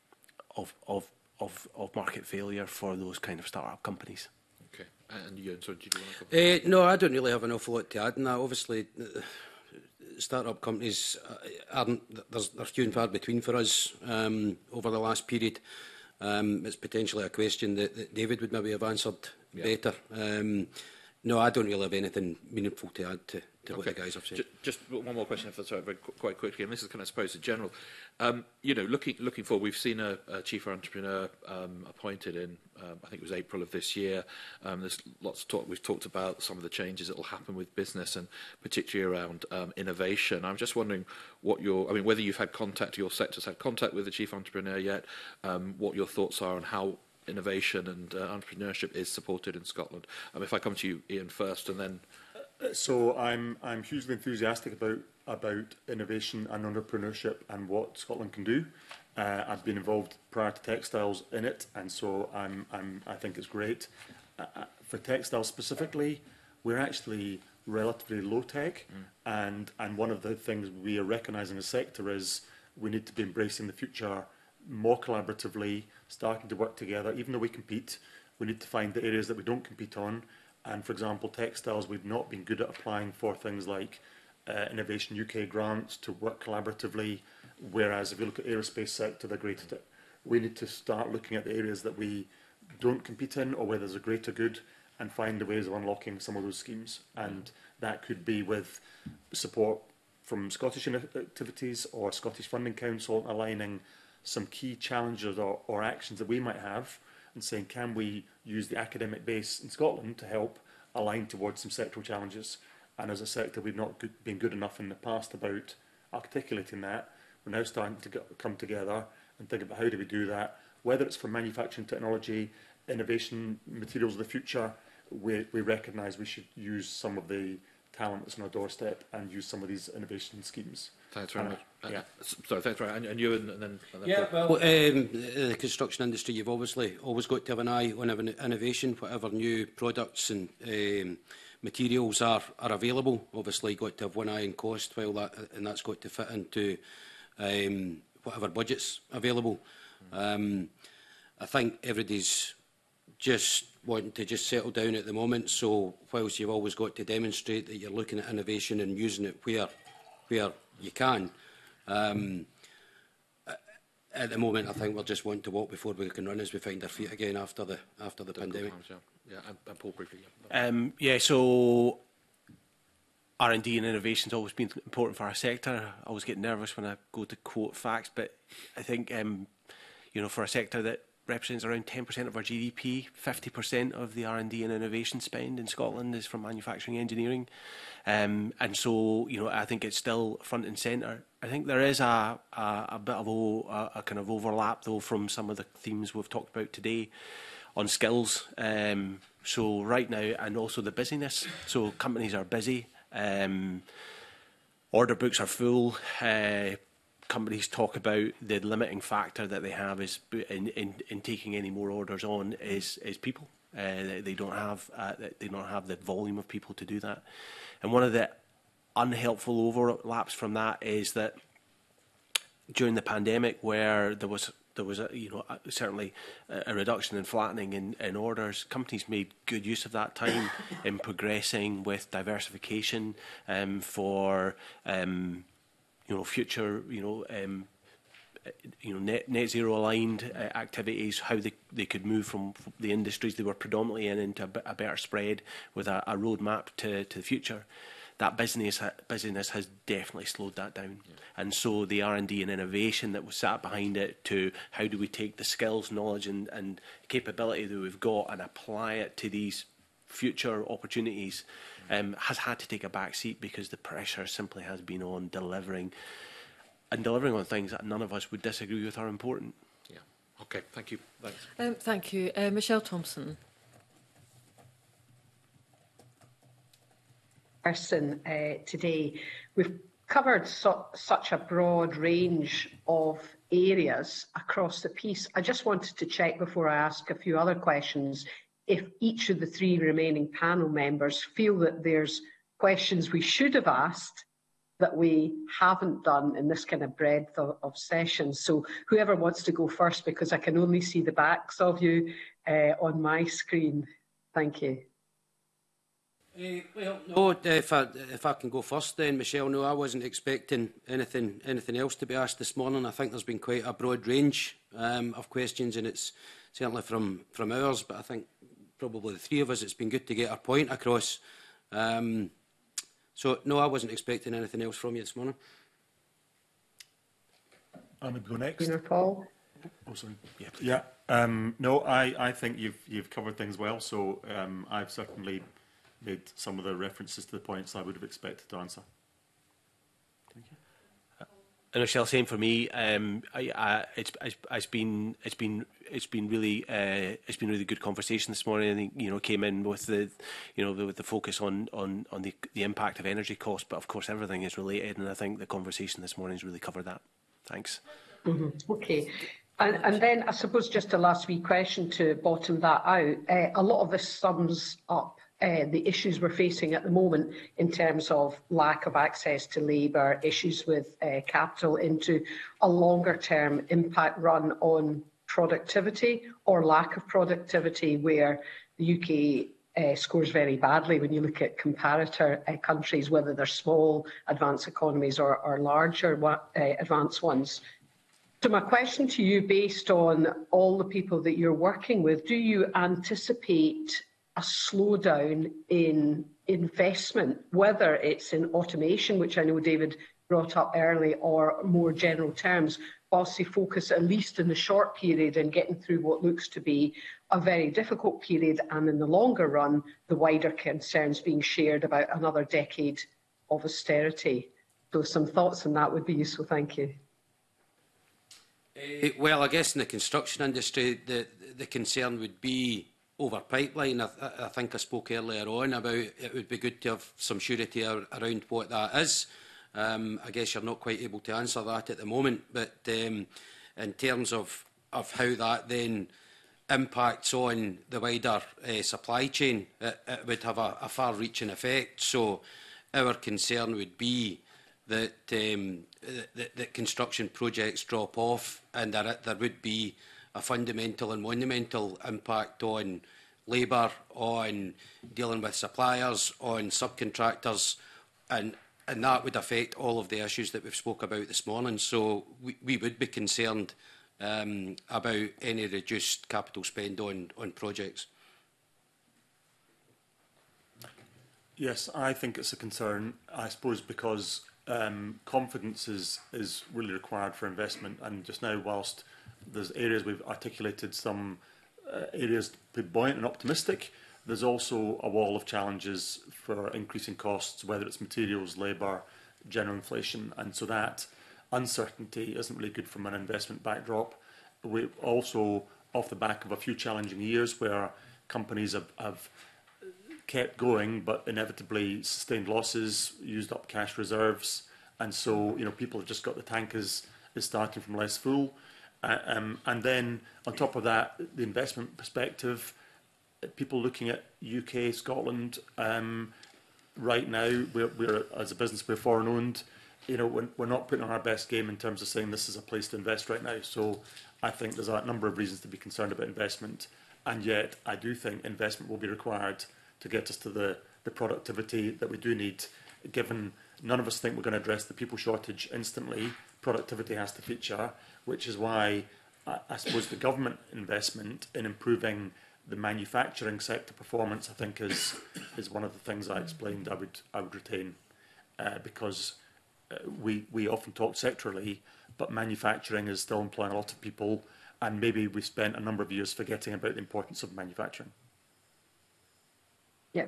Speaker 4: of of of of market failure for those kind of start-up companies.
Speaker 12: Okay, and you, so did you want to
Speaker 2: Uh, no, I don't really have an awful lot to add in that. Obviously, uh, start-up companies aren't, there's, there's few and far between for us um, over the last period. Um, it's potentially a question that, that David would maybe have answered yeah. better. Um, no, I don't really have anything meaningful to add to, to okay. what the guys have said.
Speaker 12: Just, just one more question, if that's all right, very qu quite quickly, and this is kind of, I suppose, in general. Um, you know, looking looking forward, we've seen a, a chief entrepreneur um, appointed in, um, I think it was April of this year. Um, there's lots of talk. We've talked about some of the changes that will happen with business, and particularly around um, innovation. I'm just wondering what your, I mean, whether you've had contact, your sector's had contact with the chief entrepreneur yet. Um, what your thoughts are on how innovation and uh, entrepreneurship is supported in Scotland. Um, if I come to you, Ian, first, and then.
Speaker 3: So I'm I'm hugely enthusiastic about about innovation and entrepreneurship and what Scotland can do. Uh, I've been involved prior to textiles in it, and so I'm I'm I think it's great. Uh, for textiles specifically, we're actually relatively low tech, mm. and and one of the things we are recognising as a sector is we need to be embracing the future more collaboratively, starting to work together. Even though we compete, we need to find the areas that we don't compete on. And for example, textiles, we've not been good at applying for things like uh, Innovation U K grants to work collaboratively, whereas if you look at the aerospace sector, they're great at it. We need to start looking at the areas that we don't compete in or where there's a greater good and find the ways of unlocking some of those schemes. And that could be with support from Scottish activities or Scottish Funding Council aligning some key challenges or, or actions that we might have and saying, can we use the academic base in Scotland to help align towards some sectoral challenges? And as a sector, we've not good, been good enough in the past about articulating that. We're now starting to get, come together and think about how do we do that, whether it's for manufacturing technology, innovation, materials of the future. We, we recognise we should use some of the talent that's on our doorstep and use some of these innovation schemes.
Speaker 12: Thanks very
Speaker 3: and,
Speaker 12: much.
Speaker 3: Uh, yeah.
Speaker 12: Uh, sorry, thanks very much. And, and you and, and then... And then
Speaker 2: yeah, well, um, the construction industry, you've obviously always got to have an eye on innovation, whatever new products and um, materials are, are available. Obviously, you've got to have one eye on cost, while that, and that's got to fit into um, whatever budget's available. Mm. Um, I think everybody's just wanting to just settle down at the moment, so whilst you've always got to demonstrate that you're looking at innovation and using it where, where you can, um, at the moment I think we're just wanting to walk before we can run as we find our feet again after the after the
Speaker 12: Don't
Speaker 2: pandemic.
Speaker 12: Harms, yeah, yeah and, and Paul briefly. Yeah.
Speaker 4: Um, yeah, so R and D and innovation has always been important for our sector. I always get nervous when I go to quote facts, but I think um, you know, for a sector that represents around ten percent of our G D P, fifty percent of the R and D and innovation spend in Scotland is from manufacturing engineering. Um, and so, you know, I think it's still front and centre. I think there is a, a, a bit of a, a kind of overlap, though, from some of the themes we've talked about today on skills. Um, so right now, and also the busyness. So companies are busy. Um, order books are full. Uh, companies talk about the limiting factor that they have is in, in, in taking any more orders on is, is people. Uh, they, they don't have uh, they don't have the volume of people to do that. And one of the unhelpful overlaps from that is that during the pandemic, where there was there was a, you know a, certainly a, a reduction in flattening in, in orders, companies made good use of that time in progressing with diversification um, for um, you know future you know. Um, you know, net, net zero aligned uh, activities, how they, they could move from the industries they were predominantly in into a, a better spread with a, a roadmap to, to the future. That business, business has definitely slowed that down. Yeah. And so the R and D and innovation that was sat behind it to how do we take the skills, knowledge and, and capability that we've got and apply it to these future opportunities um, has had to take a back seat because the pressure simply has been on delivering and delivering on things that none of us would disagree with are important.
Speaker 12: Yeah. Okay. Thank you. Thanks.
Speaker 1: Um, thank you. Uh, Michelle Thompson.
Speaker 13: Person uh, today. We've covered so, such a broad range of areas across the piece. I just wanted to check before I ask a few other questions if each of the three remaining panel members feel that there's questions we should have asked that we haven't done in this kind of breadth of, of sessions. So whoever wants to go first, because I can only see the backs of you uh, on my screen. Thank you.
Speaker 2: Uh, well, no, if I, if I can go first then, Michelle, no, I wasn't expecting anything anything else to be asked this morning. I think there's been quite a broad range um, of questions, and it's certainly from, from ours, but I think probably the three of us, it's been good to get our point across. Um, so, no, I wasn't expecting anything else from you this morning.
Speaker 3: I'm going to go next.
Speaker 13: Peter Paul.
Speaker 3: Oh, sorry. Yeah, yeah. Um, no, I, I think you've, you've covered things well, so um, I've certainly made some of the references to the points I would have expected to answer. Thank you.
Speaker 4: Uh, and Michelle, same for me. Um, I, I, it's, it's, it's been it's been it's been really uh, it's been really good conversation this morning. I think you know came in with the you know the, with the focus on on on the the impact of energy costs, but of course everything is related, and I think the conversation this morning has really covered that. Thanks.
Speaker 13: Mm-hmm. Okay. And, and then I suppose just a last wee question to bottom that out. Uh, a lot of this sums up Uh, the issues we're facing at the moment in terms of lack of access to labour, issues with uh, capital, into a longer term impact run on productivity or lack of productivity, where the U K uh, scores very badly when you look at comparator uh, countries, whether they're small advanced economies or, or larger uh, advanced ones. So my question to you, based on all the people that you're working with, do you anticipate a slowdown in investment, whether it's in automation, which I know David brought up early, or more general terms, whilst they focus at least in the short period and getting through what looks to be a very difficult period, and in the longer run, the wider concerns being shared about another decade of austerity? So some thoughts on that would be useful. Thank you.
Speaker 2: Uh, well, I guess in the construction industry, the, the concern would be over pipeline. I, th I think I spoke earlier on about it would be good to have some surety ar around what that is. Um, I guess you're not quite able to answer that at the moment, but um, in terms of, of how that then impacts on the wider uh, supply chain, it, it would have a, a far-reaching effect. So our concern would be that, um, that, that construction projects drop off, and that there would be a fundamental and monumental impact on labour, on dealing with suppliers, on subcontractors, and, and that would affect all of the issues that we've spoke about this morning. So we, we would be concerned um, about any reduced capital spend on, on projects.
Speaker 3: Yes, I think it's a concern, I suppose, because um, confidence is, is really required for investment, and just now, whilst there's areas we've articulated some uh, areas to be buoyant and optimistic, there's also a wall of challenges for increasing costs, whether it's materials, labour, general inflation, and so that uncertainty isn't really good from an investment backdrop. We also, off the back of a few challenging years where companies have, have kept going but inevitably sustained losses, used up cash reserves, and so you know people have just got the tank is, is starting from less full. Uh, um, and then, on top of that, the investment perspective, people looking at U K, Scotland, um, right now, we're, we're, as a business, we're foreign owned. You know, we're, we're not putting on our best game in terms of saying this is a place to invest right now. So I think there's a number of reasons to be concerned about investment. And yet, I do think investment will be required to get us to the, the productivity that we do need, given none of us think we're going to address the people shortage instantly. Productivity has to feature, which is why I, I suppose the government investment in improving the manufacturing sector performance, I think, is is one of the things I explained I would I would retain, uh, because uh, we we often talk sectorally, but manufacturing is still employing a lot of people, and maybe we spent a number of years forgetting about the importance of manufacturing.
Speaker 13: Yeah.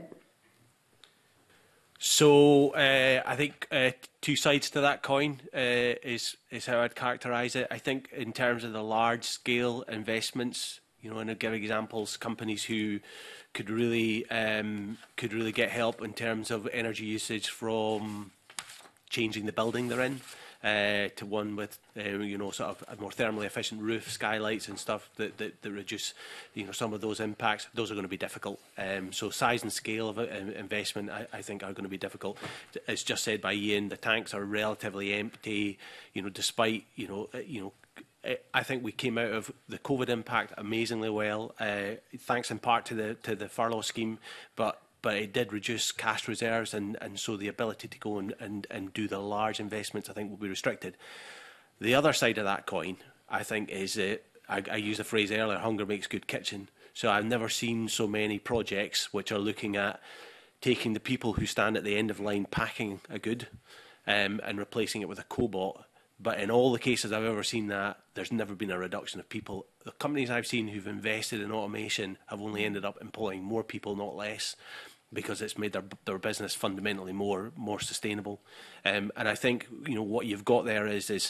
Speaker 4: So uh, I think uh, two sides to that coin uh, is is how I'd characterise it. I think in terms of the large scale investments, you know, and I'll give examples, companies who could really um, could really get help in terms of energy usage from changing the building they're in. Uh, to one with, uh, you know, sort of a more thermally efficient roof, skylights and stuff that, that, that reduce, you know, some of those impacts. Those are going to be difficult. Um, so size and scale of uh, investment, I, I think, are going to be difficult. As just said by Ian, the tanks are relatively empty, you know, despite, you know, uh, you know, I think we came out of the COVID impact amazingly well, uh, thanks in part to the to the furlough scheme, but but it did reduce cash reserves, and, and so the ability to go and, and, and do the large investments, I think, will be restricted. The other side of that coin, I think, is, uh, I, I used the phrase earlier, hunger makes good kitchen. So I've never seen so many projects which are looking at taking the people who stand at the end of the line packing a good um, and replacing it with a cobot. But in all the cases I've ever seen that, there's never been a reduction of people. The companies I've seen who've invested in automation have only ended up employing more people, not less, because it's made their, their business fundamentally more more sustainable. Um, and I think, you know, what you've got there is is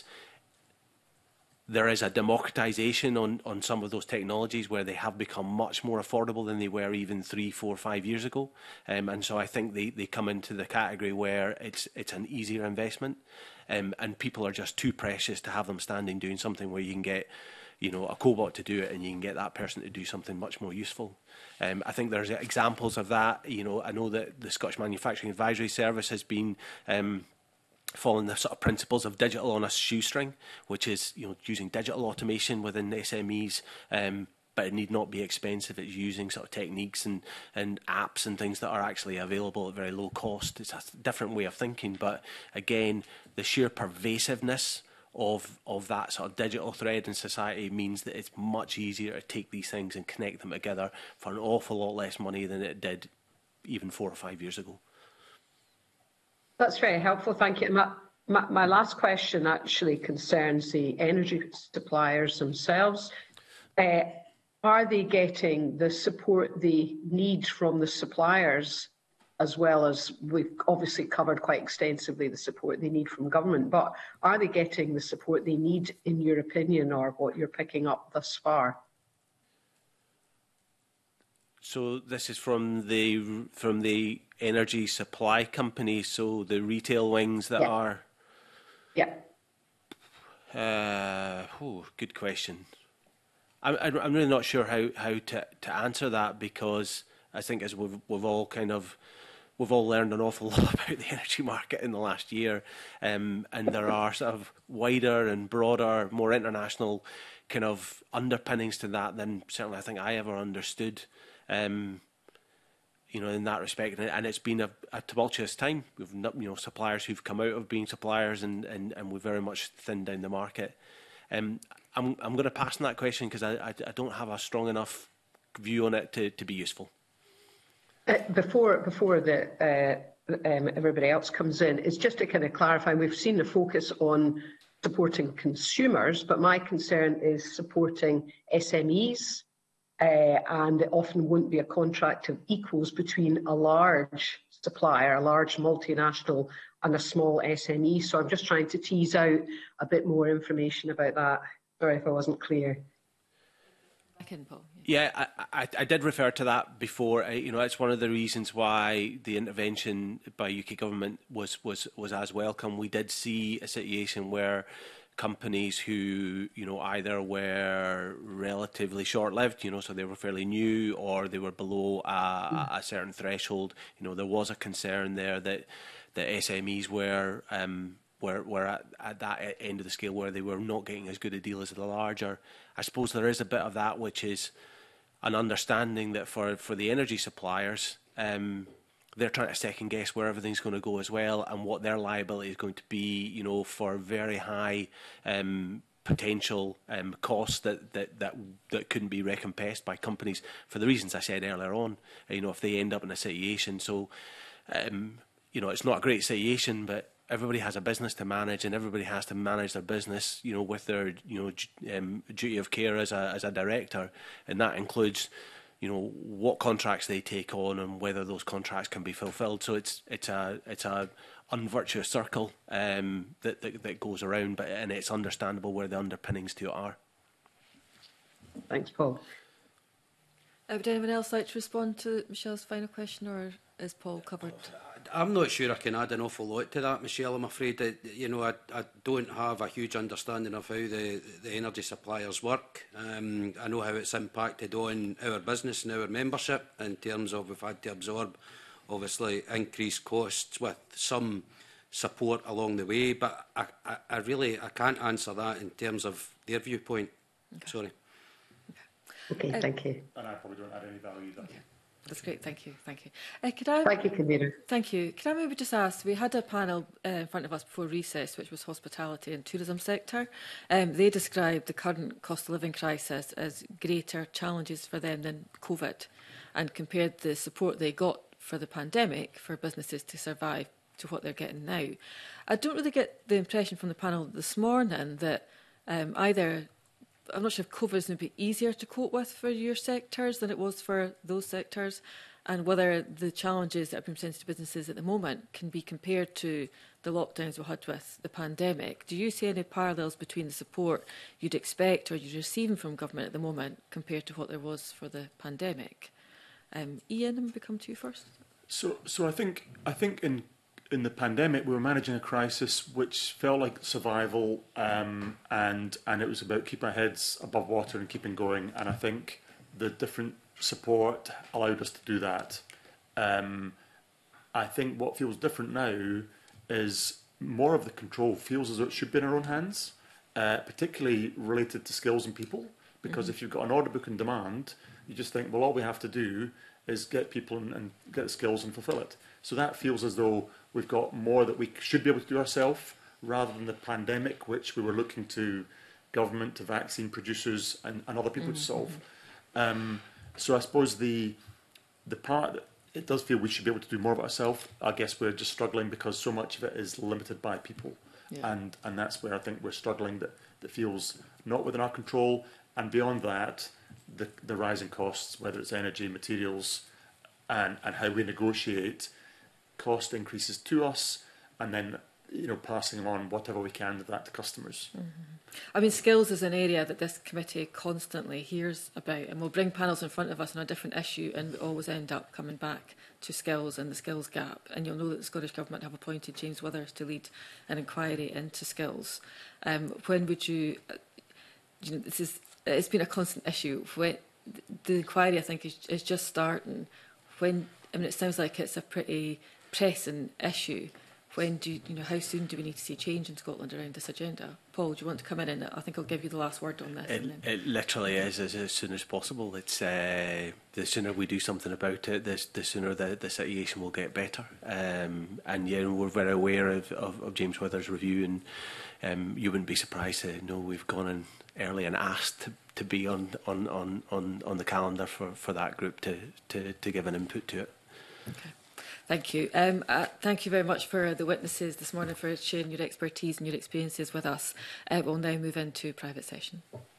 Speaker 4: there is a democratization on, on some of those technologies where they have become much more affordable than they were even three, four, five years ago. Um, and so I think they, they come into the category where it's it's an easier investment. Um, and people are just too precious to have them standing doing something where you can get, you know, a cobot to do it, and you can get that person to do something much more useful. Um, I think there's examples of that. You know, I know that the Scottish Manufacturing Advisory Service has been um, following the sort of principles of digital on a shoestring, which is, you know, using digital automation within S M Es. Um, but it need not be expensive. It's using sort of techniques and, and apps and things that are actually available at very low cost. It's a different way of thinking, but again, the sheer pervasiveness of of that sort of digital thread in society means that it's much easier to take these things and connect them together for an awful lot less money than it did even four or five years ago.
Speaker 13: That's very helpful, thank you. My, my, my last question actually concerns the energy suppliers themselves. Uh, are they getting the support they need from the suppliers, as well as we've obviously covered quite extensively the support they need from government, but are they getting the support they need, in your opinion, or what you're picking up thus far?
Speaker 4: So this is from the from the energy supply companies, so the retail wings that
Speaker 13: yeah.
Speaker 4: are...
Speaker 13: Yeah.
Speaker 4: Uh, oh, good question. I'm, I'm really not sure how, how to, to answer that, because I think as we've, we've all kind of We've all learned an awful lot about the energy market in the last year, um, and there are sort of wider and broader, more international kind of underpinnings to that than certainly I think I ever understood, um, you know, in that respect. And, and it's been a, a tumultuous time. We've, you know, suppliers who've come out of being suppliers, and, and, and we've very much thinned down the market. Um, I'm, I'm going to pass on that question because I, I, I don't have a strong enough view on it to, to be useful.
Speaker 13: Uh, before before the, uh, um, everybody else comes in, it's just to kind of clarify, we've seen the focus on supporting consumers, but my concern is supporting S M Es, uh, and it often won't be a contract of equals between a large supplier, a large multinational, and a small S M E. So I'm just trying to tease out a bit more information about that. Sorry if I wasn't clear.
Speaker 1: I can, Paul.
Speaker 4: Yeah, I, I, I did refer to that before. I, you know, it's one of the reasons why the intervention by U K government was, was, was as welcome. We did see a situation where companies who, you know, either were relatively short-lived, you know, so they were fairly new, or they were below a, a certain threshold. You know, there was a concern there that the S M Es were um, were, were at, at that end of the scale where they were not getting as good a deal as the larger. I suppose there is a bit of that, which is an understanding that for, for the energy suppliers, um, they're trying to second guess where everything's going to go as well, and what their liability is going to be, you know, for very high um, potential um, costs that, that, that, that couldn't be recompensed by companies for the reasons I said earlier on, you know, if they end up in a situation. So, um, you know, it's not a great situation, but everybody has a business to manage, and everybody has to manage their business, you know, with their, you know, um, duty of care as a as a director, and that includes you know, what contracts they take on and whether those contracts can be fulfilled. So it's it's a it's a unvirtuous circle um, that, that that goes around, but and it's understandable where the underpinnings to it are.
Speaker 13: Thanks, Paul.
Speaker 1: Uh, would anyone else like to respond to Michelle's final question, or is Paul covered?
Speaker 2: I'm not sure I can add an awful lot to that, Michelle. I'm afraid that, you know, I, I don't have a huge understanding of how the, the energy suppliers work. Um, I know how it's impacted on our business and our membership in terms of we've had to absorb, obviously, increased costs with some support along the way. But I, I, I really I can't answer that in terms of their viewpoint. Okay. Sorry.
Speaker 13: Okay,
Speaker 1: uh,
Speaker 13: thank you.
Speaker 3: And I probably don't add any value either.
Speaker 1: Okay. That's great, thank you, thank you. Uh, could I,
Speaker 13: thank you, Convener.
Speaker 1: Thank you. Can I maybe just ask, we had a panel uh, in front of us before recess, which was hospitality and tourism sector. Um, they described the current cost of living crisis as greater challenges for them than COVID, and compared the support they got for the pandemic for businesses to survive to what they're getting now. I don't really get the impression from the panel this morning that um, either I'm not sure if COVID is going to be easier to cope with for your sectors than it was for those sectors, and whether the challenges that are being presented to businesses at the moment can be compared to the lockdowns we had with the pandemic. Do you see any parallels between the support you'd expect or you're receiving from government at the moment compared to what there was for the pandemic? Um, Ian, I'm going to come to you first.
Speaker 3: So, so I think I think in in the pandemic we were managing a crisis which felt like survival, um, and and it was about keeping our heads above water and keeping going. And I think the different support allowed us to do that. Um, I think what feels different now is more of the control feels as though it should be in our own hands, uh, particularly related to skills and people. Because mm-hmm. if you've got an order book in demand, you just think, well, all we have to do is get people and, and get the skills and fulfil it. So that feels as though we've got more that we should be able to do ourselves, rather than the pandemic, which we were looking to government, to vaccine producers and, and other people mm-hmm. to solve. Um, so I suppose the the part that it does feel we should be able to do more of it ourselves. I guess we're just struggling because so much of it is limited by people. Yeah. And and that's where I think we're struggling, that, that feels not within our control. And beyond that, the, the rising costs, whether it's energy, materials, and, and how we negotiate cost increases to us, and then, you know, passing on whatever we can of that to customers.
Speaker 1: Mm-hmm. I mean, skills is an area that this committee constantly hears about, and we'll bring panels in front of us on a different issue, and we always end up coming back to skills and the skills gap. And you'll know that the Scottish Government have appointed James Withers to lead an inquiry into skills. Um, when would you, you know, this is, it's been a constant issue. When the inquiry, I think, is, is just starting. When, I mean, it sounds like it's a pretty pressing issue. When do you, you know, how soon do we need to see change in Scotland around this agenda? Paul, do you want to come in? And I think I'll give you the last word on this.
Speaker 4: It,
Speaker 1: and then...
Speaker 4: it literally is as, as soon as possible. It's uh, the sooner we do something about it, the, the sooner the, the situation will get better. Um, and yeah, we're very aware of, of, of James Withers' review, and um, you wouldn't be surprised to know we've gone in early and asked to, to be on, on, on, on, on the calendar for, for that group to, to, to give an input to it.
Speaker 1: Okay. Thank you. Um, uh, thank you very much for the witnesses this morning, for sharing your expertise and your experiences with us. Uh, we'll now move into private session.